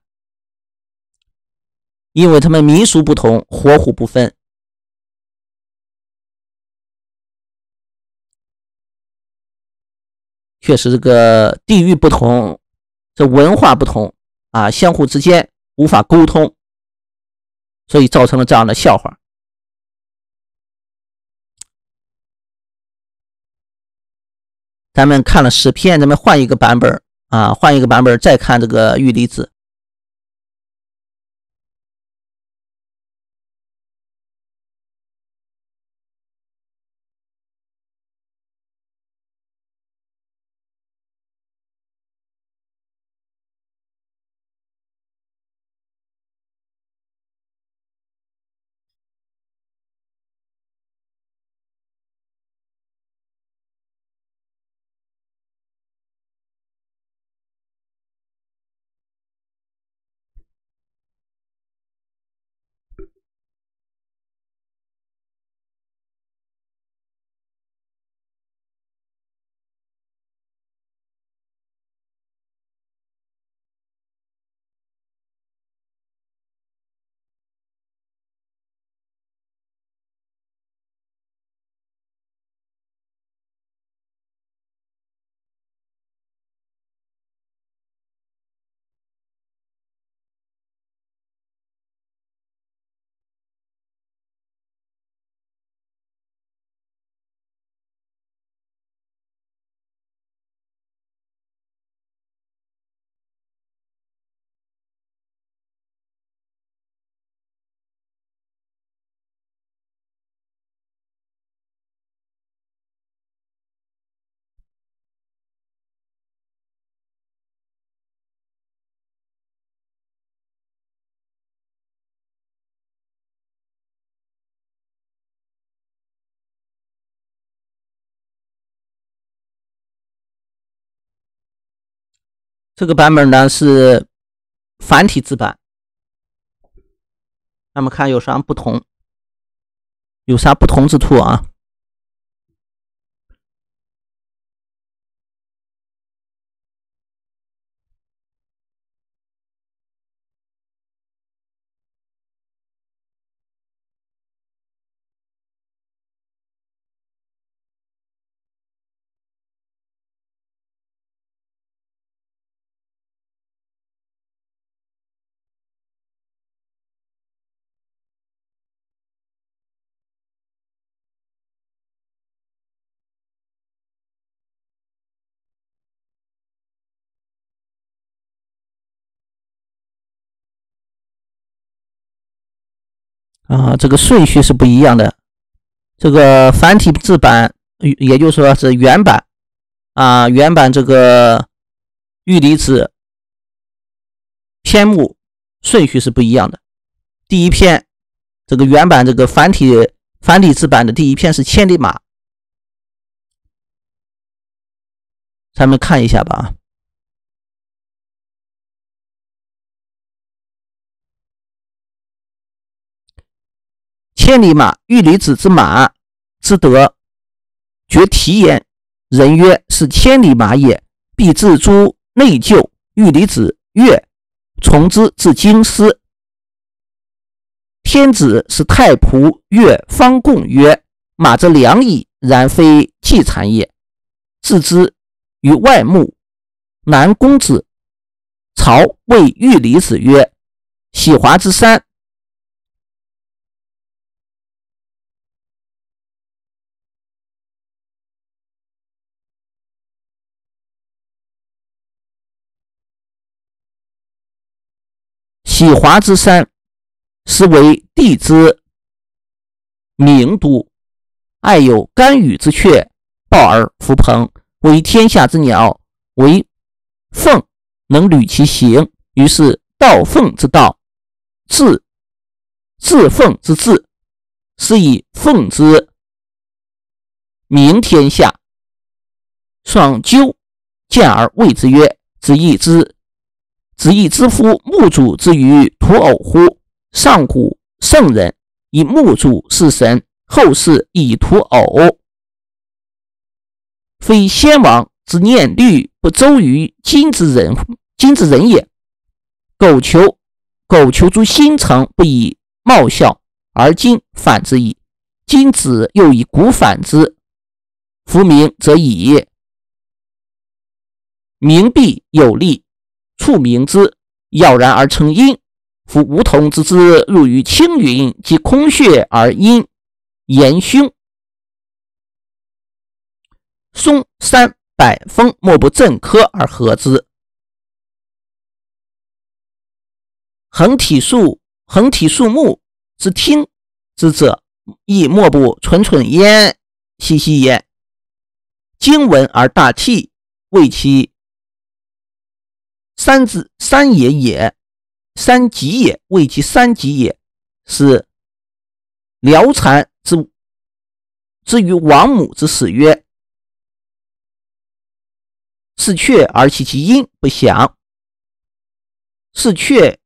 因为他们民俗不同，火虎不分。确实这个地域不同，这文化不同啊，相互之间无法沟通，所以造成了这样的笑话。咱们看了十篇，咱们换一个版本啊，换一个版本再看这个玉离子。 这个版本呢是繁体字版。那么看有啥不同？有啥不同之处啊？啊，这个顺序是不一样的。这个繁体字版，也就是说是原版啊，原版这个玉离子篇目顺序是不一样的。第一篇，这个原版这个繁体繁体字版的第一篇是千里马，咱们看一下吧。千里马，玉离子之马之德，绝蹄焉。人曰：是千里马也，必自诸内疚。玉离子曰：从之至京师。天子是太仆乐方贡曰：马之良矣，然非季产也。置之于外木。南宫子。曹谓玉离子曰：喜华之山。喜华之山，实为帝之名都。爱有甘羽之雀，抱而弗朋，为天下之鸟，为凤能履其形。于是道凤之道，治治凤之治，是以凤之名天下。爽鸠见而谓之曰：子亦之子亦之夫木主之于土偶乎？上古圣人以木主是神，后世以土偶。非先王之念虑不周于今之人今之人也。苟求苟求诸新成，不以貌效，而今反之矣。今子又以古反之，夫名则以名必有力，触名之，要然而成阴。夫梧桐之枝入于青云，即空穴而阴言凶。松山柏风莫不正科而合之。横体树横体树木之听之者，亦莫不蠢蠢焉兮兮焉。经文而大器，谓其三之三也也，三极也，谓其三极也。是辽禅之之于王母之始曰：是却而其其音不响。是却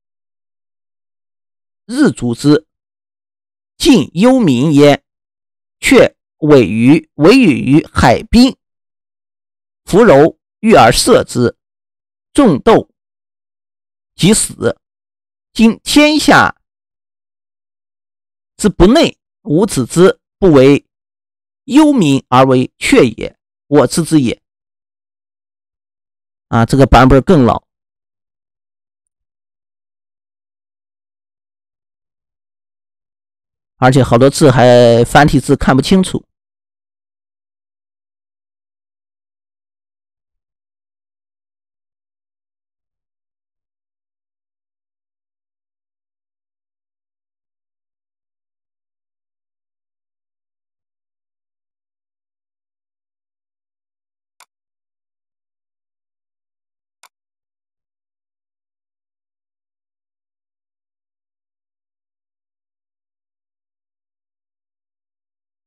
日主之，近幽冥焉。却尾于尾语于海滨，弗柔欲而射之，众斗即死。今天下之不内，吾子之不为幽冥而为却也，我知之也。啊，这个版本更老，而且好多字还繁体字看不清楚。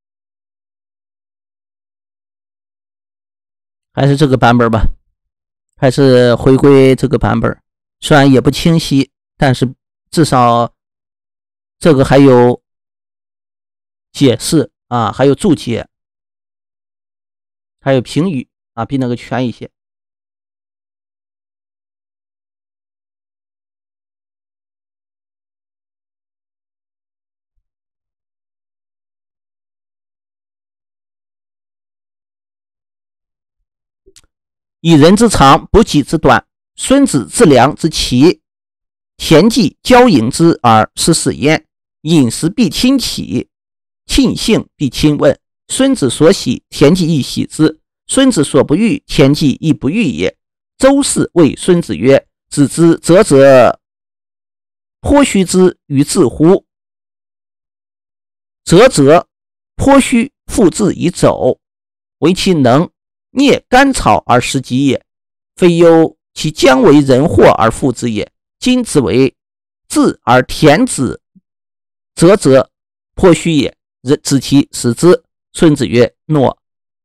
还是这个版本吧。 还是回归这个版本，虽然也不清晰，但是至少这个还有解释啊，还有注解，还有评语啊，比那个全一些。以人之长，不己之短。孙子之良之奇，田忌交迎之而失事焉。饮食必亲启，庆幸必亲问。孙子所喜，田忌亦喜之；孙子所不欲，田忌亦不欲也。周氏谓孙子曰：子之泽泽，颇须之于自乎？泽泽，颇须复自以走，为其能啮甘草而食己也，非忧其将为人祸而复之也。今子为智而田子泽泽，颇须也，子其食之。孙子曰：诺。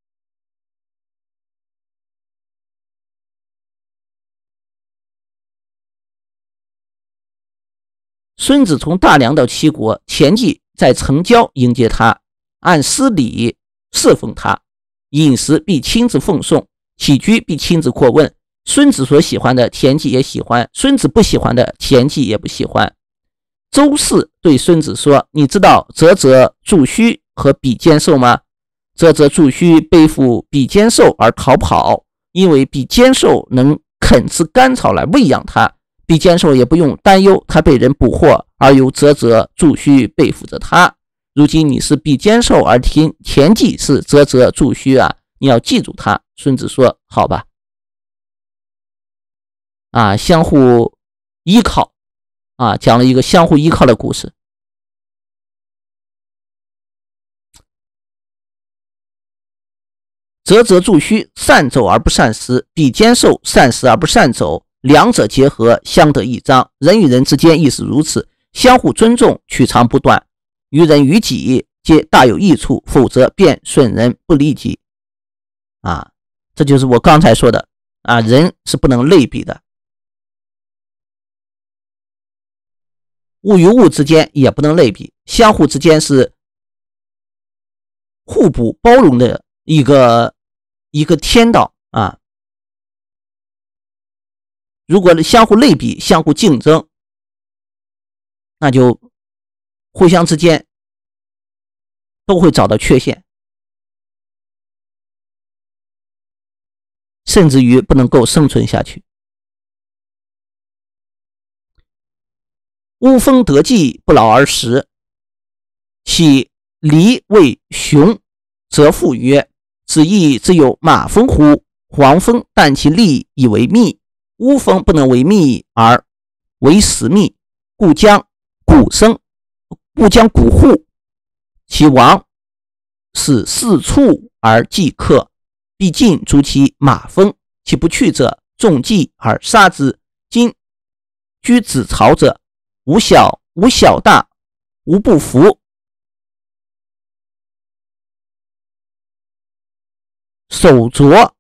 孙子从大梁到齐国，田忌在城郊迎接他，按施礼侍奉他，饮食必亲自奉送，起居必亲自过问。孙子所喜欢的，田忌也喜欢；孙子不喜欢的，田忌也不喜欢。周氏对孙子说：你知道泽泽助须和比肩兽吗？泽泽助须背负比肩兽而逃跑，因为比肩兽能啃吃甘草来喂养它，比肩兽也不用担忧它被人捕获，而由泽泽助须背负着它。如今你是比肩兽，而田田忌是泽泽助须啊，你要记住它。孙子说：好吧。啊，相互依靠啊，讲了一个相互依靠的故事。泽泽助须，善走而不善食；比肩兽，善食而不善走。两者结合，相得益彰。人与人之间亦是如此，相互尊重，取长补短，于人于己皆大有益处，否则便损人不利己。啊，这就是我刚才说的啊，人是不能类比的。物与物之间也不能类比，相互之间是互补包容的一个一个天道啊。如果相互类比，相互竞争，那就互相之间都会找到缺陷，甚至于不能够生存下去。乌蜂得计，不劳而食。其离为雄，则复曰：子亦之有马蜂乎？黄蜂但其利以为蜜，乌蜂不能为蜜而为食蜜，故将谷生，故将谷户。其王使四处而祭客，必尽逐其马蜂，其不去者，众计而杀之。今居子曹者，无小无小大，无不服。手镯，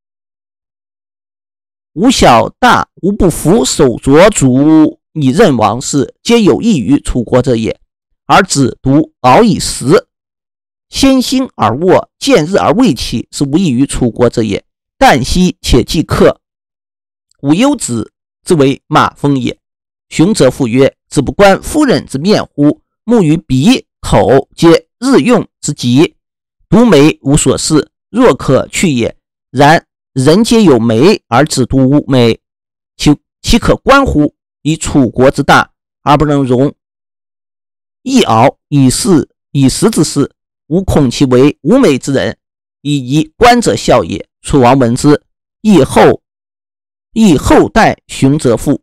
无小大，无不服。手镯主以任王事，皆有益于楚国者也。而子独敖以食，先兴而卧，见日而未起，是无益于楚国者也。旦夕且祭客，吾忧子之为马蜂也。雄则复曰：子不观夫人之面乎？目于鼻口，皆日用之极，独眉无所视，若可去也。然人皆有眉，而子独无眉，其其可观乎？以楚国之大，而不能容一敖以事以食之事，吾恐其为无眉之人，以宜观者笑也。楚王闻之，亦后亦后代熊则父。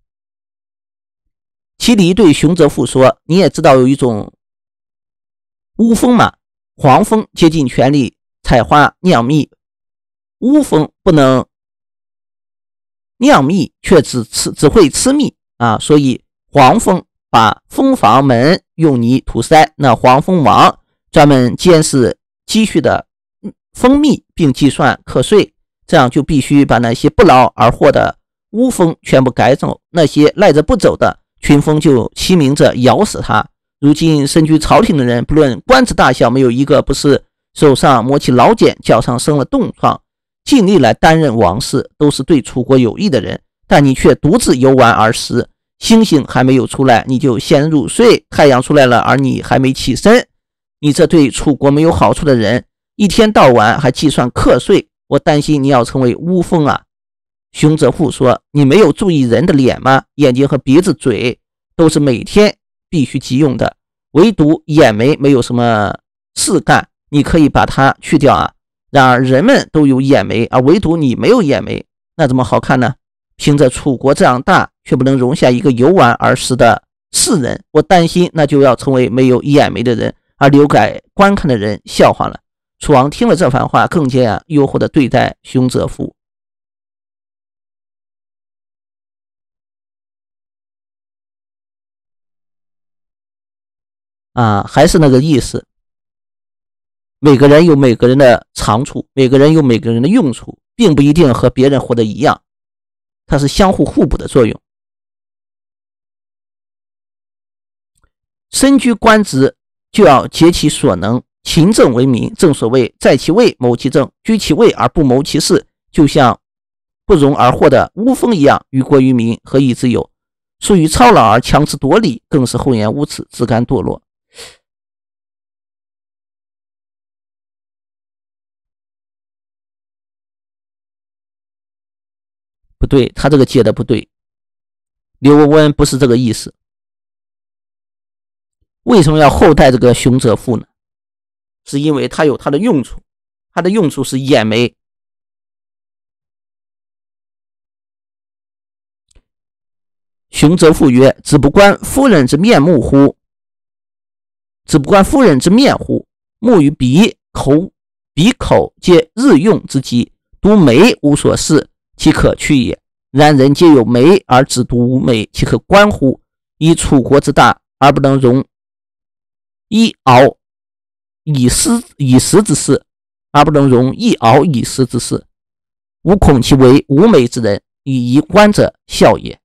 其离对熊则父说：你也知道有一种乌蜂嘛，黄蜂竭尽全力采花酿蜜，乌蜂不能酿蜜，却只吃只会吃蜜啊，所以黄蜂把蜂房门用泥涂塞，那黄蜂王专门监视积蓄的蜂蜜，并计算课税， 这样就必须把那些不劳而获的巫蜂全部赶走，那些赖着不走的群蜂就齐鸣着咬死他。如今身居朝廷的人，不论官职大小，没有一个不是手上磨起老茧，脚上生了冻疮，尽力来担任王事，都是对楚国有益的人。但你却独自游玩而食，星星还没有出来你就先入睡，太阳出来了而你还没起身，你这对楚国没有好处的人，一天到晚还计算课税，我担心你要成为巫蜂啊。熊泽父说，你没有注意人的脸吗？眼睛和鼻子嘴都是每天必须急用的，唯独眼眉没有什么事干，你可以把它去掉啊。然而人们都有眼眉，而唯独你没有眼眉，那怎么好看呢？凭着楚国这样大，却不能容下一个游玩而食的世人，我担心那就要成为没有眼眉的人，而留给观看的人笑话了。楚王听了这番话，更加诱惑地对待熊泽父。啊，还是那个意思，每个人有每个人的长处，每个人有每个人的用处，并不一定和别人活得一样，它是相互互补的作用。身居官职就要竭其所能，勤政为民，正所谓在其位谋其政，居其位而不谋其事，就像不容而获的巫蜂一样，于国于民何益之有？属于操劳而强词夺理，更是厚颜无耻，自甘堕落。不对，他这个解的不对，刘伯温不是这个意思。为什么要厚待这个熊泽父呢？是因为他有他的用处，他的用处是眼眉。熊泽父曰：只不观夫人之面目乎？只不观夫人之面乎？目与鼻口，鼻口皆日用之机，独眉无所事，其可去也。然人皆有眉，而只独无眉，其可观乎？以楚国之大，而不能容一敖以食以食之事，而不能容一敖以食之事，吾恐其为无眉之人，以一观者笑也。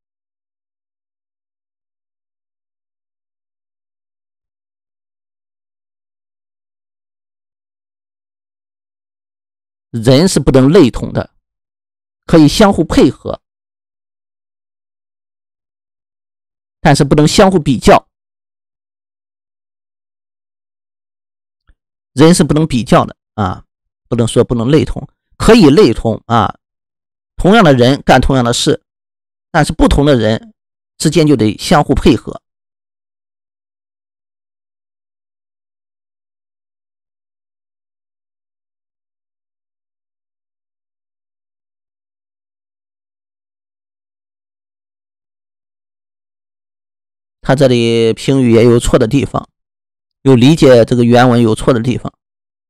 人是不能类同的，可以相互配合，但是不能相互比较。人是不能比较的啊，不能说不能类同，可以类同啊。同样的人干同样的事，但是不同的人之间就得相互配合。他这里评语也有错的地方，有理解这个原文有错的地方。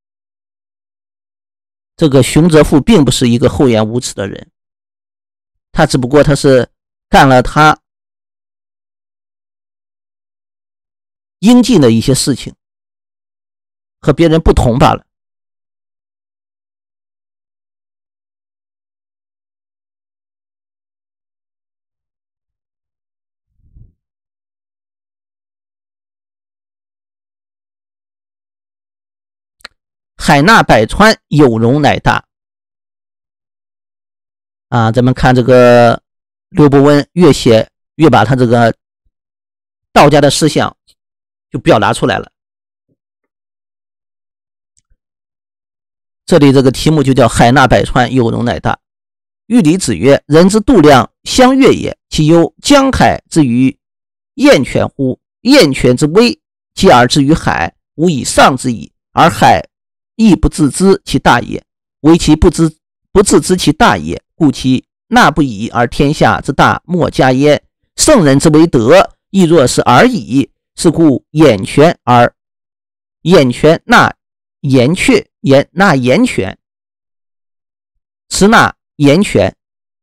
这个熊泽父并不是一个厚颜无耻的人，他只不过他是干了他应尽的一些事情，和别人不同罢了。海纳百川，有容乃大。啊，咱们看这个刘伯温越写越把他这个道家的思想就表达出来了。这里这个题目就叫海纳百川，有容乃大。玉离子曰：人之度量相悦也，其忧江海之于燕泉乎？燕泉之微，继而之于海，无以上之矣，而海亦不自知其大也，唯其不知不自知其大也，故其纳不以而天下之大莫加焉。圣人之为德，亦若是而已。是故眼泉而眼泉纳言阙，言纳言泉，池纳言泉，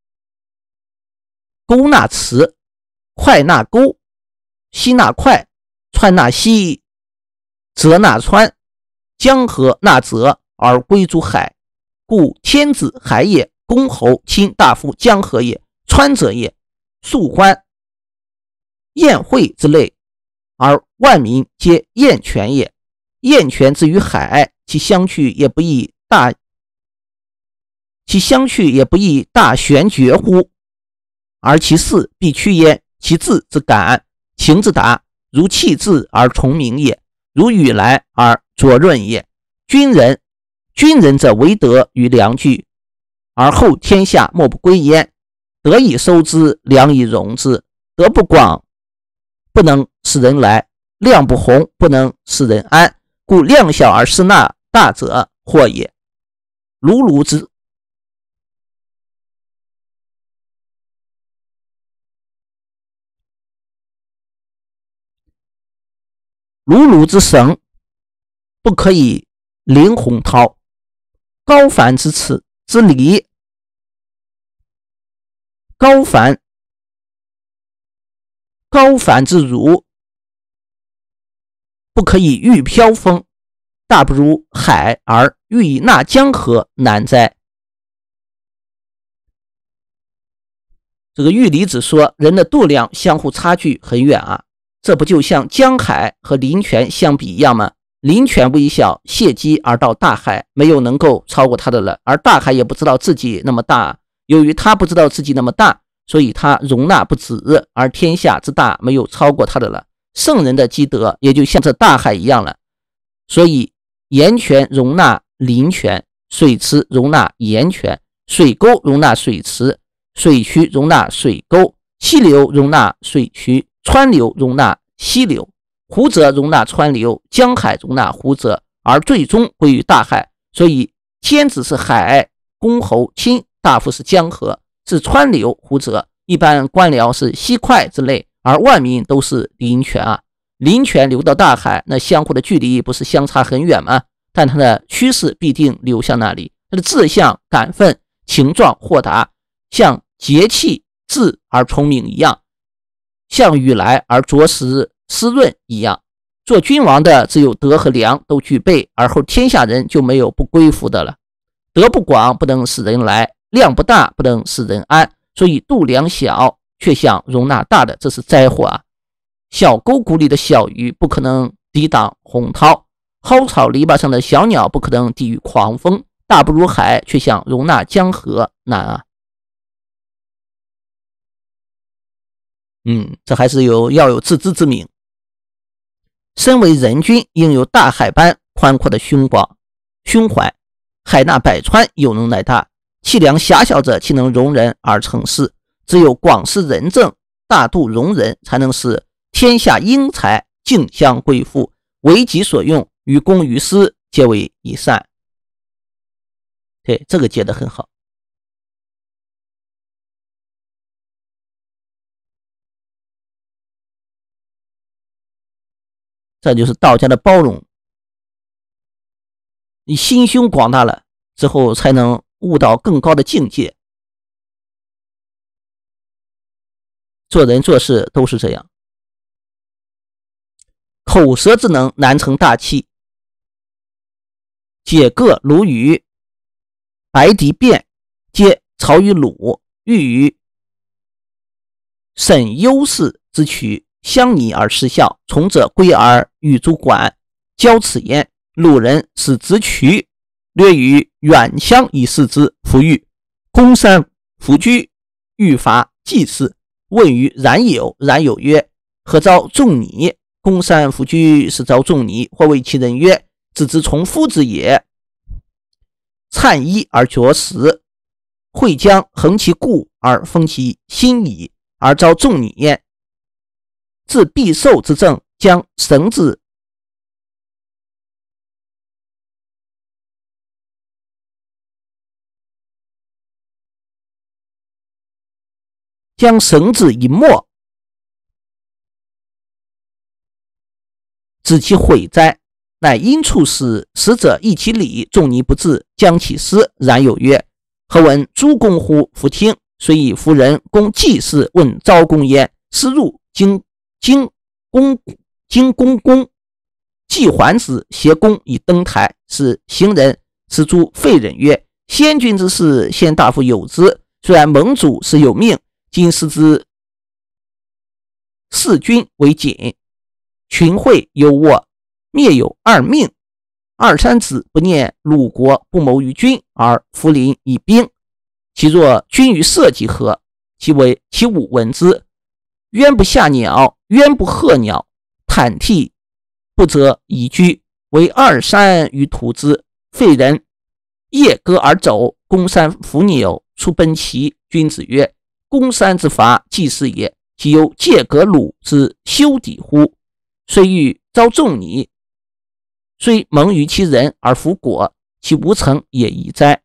钩纳池，快纳钩，溪纳快，川纳溪，泽纳川，江河纳泽，而归诸海，故天子海也， 公侯卿大夫江河也，川者也，素欢宴会之类，而万民皆厌泉也。厌泉之于海，其相去也不亦大其相去也不亦大玄绝乎？而其事必趋焉，其志之感，情之达，如气质而从明也，如雨来而浊润也。君人君人者为德于良具，而后天下莫不归焉。德以收之，良以容之。德不广，不能使人来；量不宏，不能使人安。故量小而失纳大者，祸也。卢卢之卢卢之绳，不可以凌洪涛；高凡之耻之礼，高凡高凡之儒，不可以御飘风，大不如海而欲以纳江河，难哉！这个玉离子说，人的度量相互差距很远啊，这不就像江海和林泉相比一样吗？林泉微小，泄积而到大海，没有能够超过它的了，而大海也不知道自己那么大，由于它不知道自己那么大，所以它容纳不止，而天下之大没有超过它的了。圣人的积德也就像这大海一样了，所以盐泉容纳林泉，水池容纳盐泉，水沟容纳水池，水渠容纳水沟，溪流容纳水渠，川流容纳溪流，湖泽容纳川流，江海容纳湖泽，而最终归于大海。所以天子是海，公侯卿大夫是江河，是川流湖泽，一般官僚是溪块之类，而万民都是林泉啊。林泉流到大海，那相互的距离不是相差很远吗？但它的趋势必定流向那里。它的志向、感愤、情状、豁达，像节气质而聪明一样，像雨来而着实湿润一样。做君王的只有德和良都具备，而后天下人就没有不归服的了。德不广，不能使人来；量不大，不能使人安。所以度量小，却想容纳大的，这是灾祸啊！小沟谷里的小鱼不可能抵挡洪涛，蒿草篱笆上的小鸟不可能抵御狂风，大不如海，却想容纳江河，难啊！嗯，这还是有要有自知之明。身为人君，应有大海般宽阔的胸广胸怀，海纳百川，有能耐大。气量狭小者，岂能容人而成事？只有广施仁政，大度容人，才能使天下英才竞相归附，为己所用，于公于私，皆为一善。对，这个解得很好。这就是道家的包容。你心胸广大了之后，才能悟到更高的境界。做人做事都是这样。口舌之能，难成大器。解各鲁语、白狄辩，皆曹与鲁，欲于审优势之取，相拟而失效。从者归而与诸管，交此焉。鲁人使直渠，略于远乡以视之。弗欲公山弗居，欲伐祭祀。问于冉有，冉有曰：何遭仲尼？公山弗居是遭仲尼。或谓其人曰：子之从夫之也。灿衣而着实，会将横其故而封其心矣，而遭仲尼焉。自必受之政，将绳子将绳子以没，知其毁哉！乃因处使使者议其理，仲尼不至，将其失。然有曰：何闻诸公乎？弗听。虽以夫人攻祭祀，问昭公焉。师入京京公京公公，季桓子挟弓以登台，使行人使诸废人曰： 先君之事，先大夫有之。虽然盟主是有命，今视之弑君为谨，群会有我，灭有二命。二三子不念鲁国不谋于君，而弗临以兵。其若君于社稷何？其为其五闻之。渊不下鸟，渊不贺鸟，袒涕不择宜居。为二三于土之。废人夜歌而走，公山伏牛出奔齐。君子曰：公山之伐，祭祀也。其有借革鲁之修底乎？虽欲遭众拟，虽蒙于其人而弗果，其无成也已哉。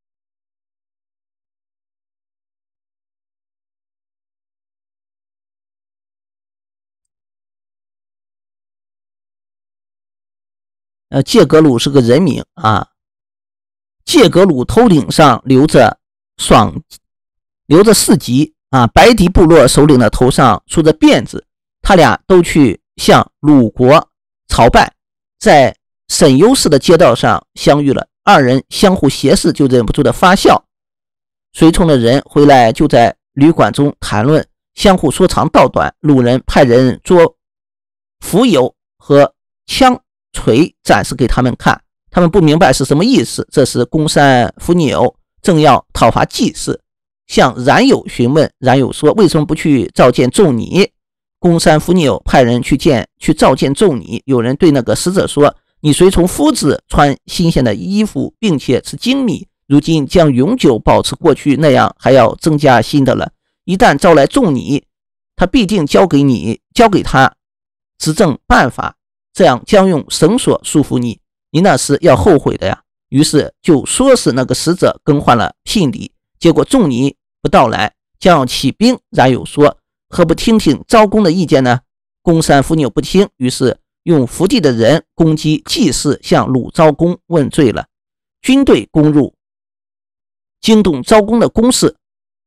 呃，借革鲁是个人名啊。借革鲁头顶上留着双，留着四级啊。白狄部落首领的头上梳着辫子，他俩都去向鲁国朝拜，在沈攸市的街道上相遇了。二人相互斜视，就忍不住的发笑。随从的人回来，就在旅馆中谈论，相互说长道短。鲁人派人捉蜉蝣和枪锤展示给他们看，他们不明白是什么意思。这时公山伏牛正要讨伐祭祀，向冉有询问。冉有说：为什么不去召见仲尼？公山伏牛派人去见去召见仲尼。有人对那个使者说：你随从夫子穿新鲜的衣服，并且吃精米，如今将永久保持过去那样，还要增加新的了。一旦招来仲尼，他必定交给你交给他执政办法，这样将用绳索束缚你，你那时要后悔的呀。于是就说是那个使者更换了聘礼。结果仲尼不到来，将要起兵。冉有说：何不听听昭公的意见呢？公山伏牛不听，于是用伏地的人攻击祭祀，向鲁昭公问罪了。军队攻入，惊动昭公的宫室。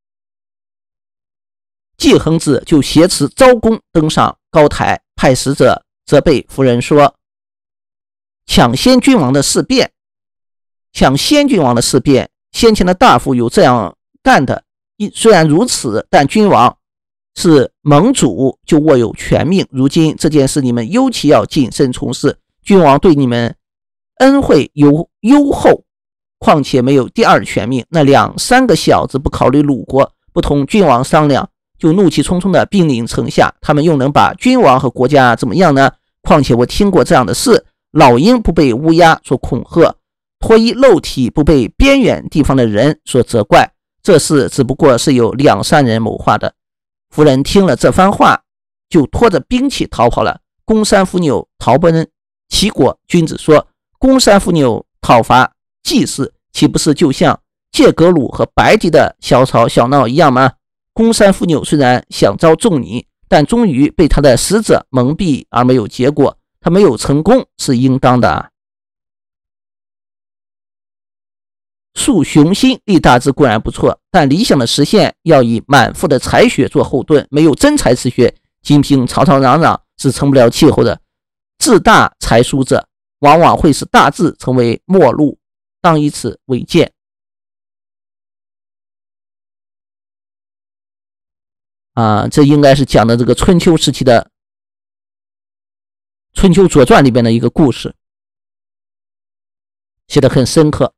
季恒子就挟持昭公登上高台，派使者责备夫人说：抢先君王的事变，抢先君王的事变，先前的大夫有这样干的。虽然如此，但君王是盟主，就握有权命。如今这件事你们尤其要谨慎从事。君王对你们恩惠优优厚，况且没有第二权命。那两三个小子不考虑鲁国，不同君王商量，就怒气冲冲的兵临城下，他们又能把君王和国家怎么样呢？况且我听过这样的事：老鹰不被乌鸦所恐吓，脱衣露体不被边远地方的人所责怪。这事只不过是有两三人谋划的。夫人听了这番话，就拖着兵器逃跑了。公山伏牛逃奔齐国。君子说：公山伏牛讨伐祭祀，岂不是就像借革鲁和白狄的小吵小闹一样吗？公山伏牛虽然想招仲尼，但终于被他的使者蒙蔽而没有结果，他没有成功是应当的。树雄心立大志固然不错，但理想的实现要以满腹的才学做后盾，没有真才实学，仅凭吵吵嚷嚷是成不了气候的。志大才疏者，往往会使大志成为末路，当以此为鉴。啊，这应该是讲的这个春秋时期的春秋左传里边的一个故事，写得很深刻。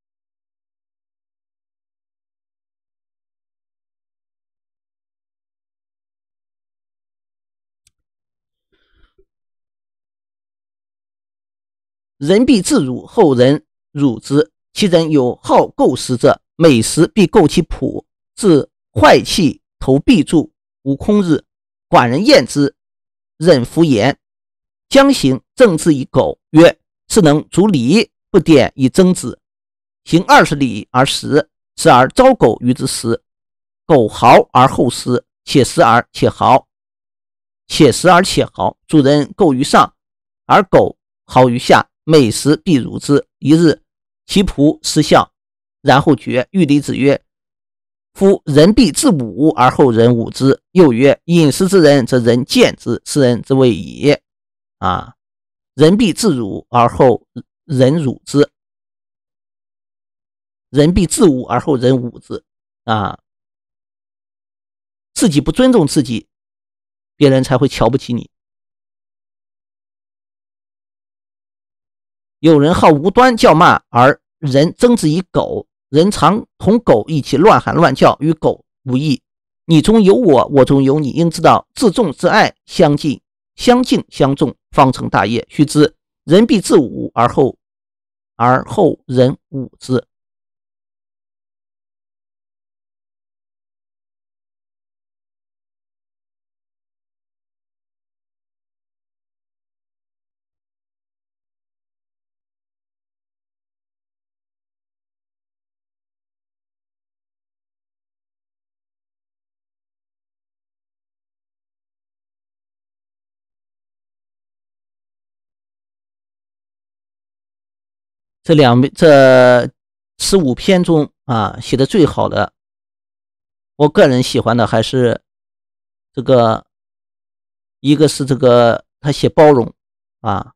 人必自辱，后人辱之。其人有好构食者，每食必构其谱，自坏气头必注，无空日。寡人厌之，忍弗言。将行正之以狗，曰：是能逐礼，不点以争之。行二十里而食，食而招狗于之食。狗嚎而后食，且食而且嚎，且食而且嚎。主人构于上，而狗嚎于下，每食必辱之。一日，其仆失笑，然后绝。欲离子曰：夫人必自侮而后人侮之。又曰：饮食之人，则人见之，是人之谓也。啊，人必自辱而后人辱之。 人必自侮而后人侮之啊，自己不尊重自己，别人才会瞧不起你。有人好无端叫骂，而人争之以狗，人常同狗一起乱喊乱叫，与狗无异。你中有我，我中有你，应知道自重自爱，相敬相敬相重，方成大业。须知人必自侮而后而后人侮之。这两这十五篇中啊，写的最好的，我个人喜欢的还是这个，一个是这个他写包容啊，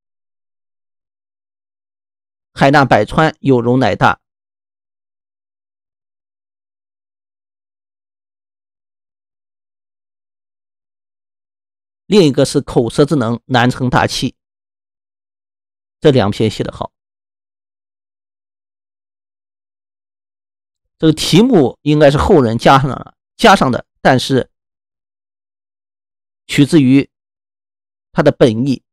海纳百川，有容乃大。另一个是口舌之能，难成大器。这两篇写得好。这个题目应该是后人加上了加上的，但是取自于它的本意。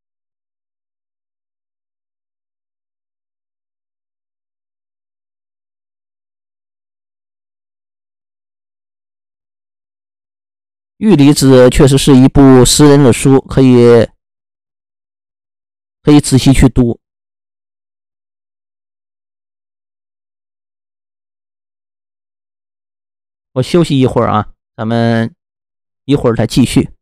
玉离子确实是一部识人的书，可以可以仔细去读。我休息一会儿啊，咱们一会儿再继续。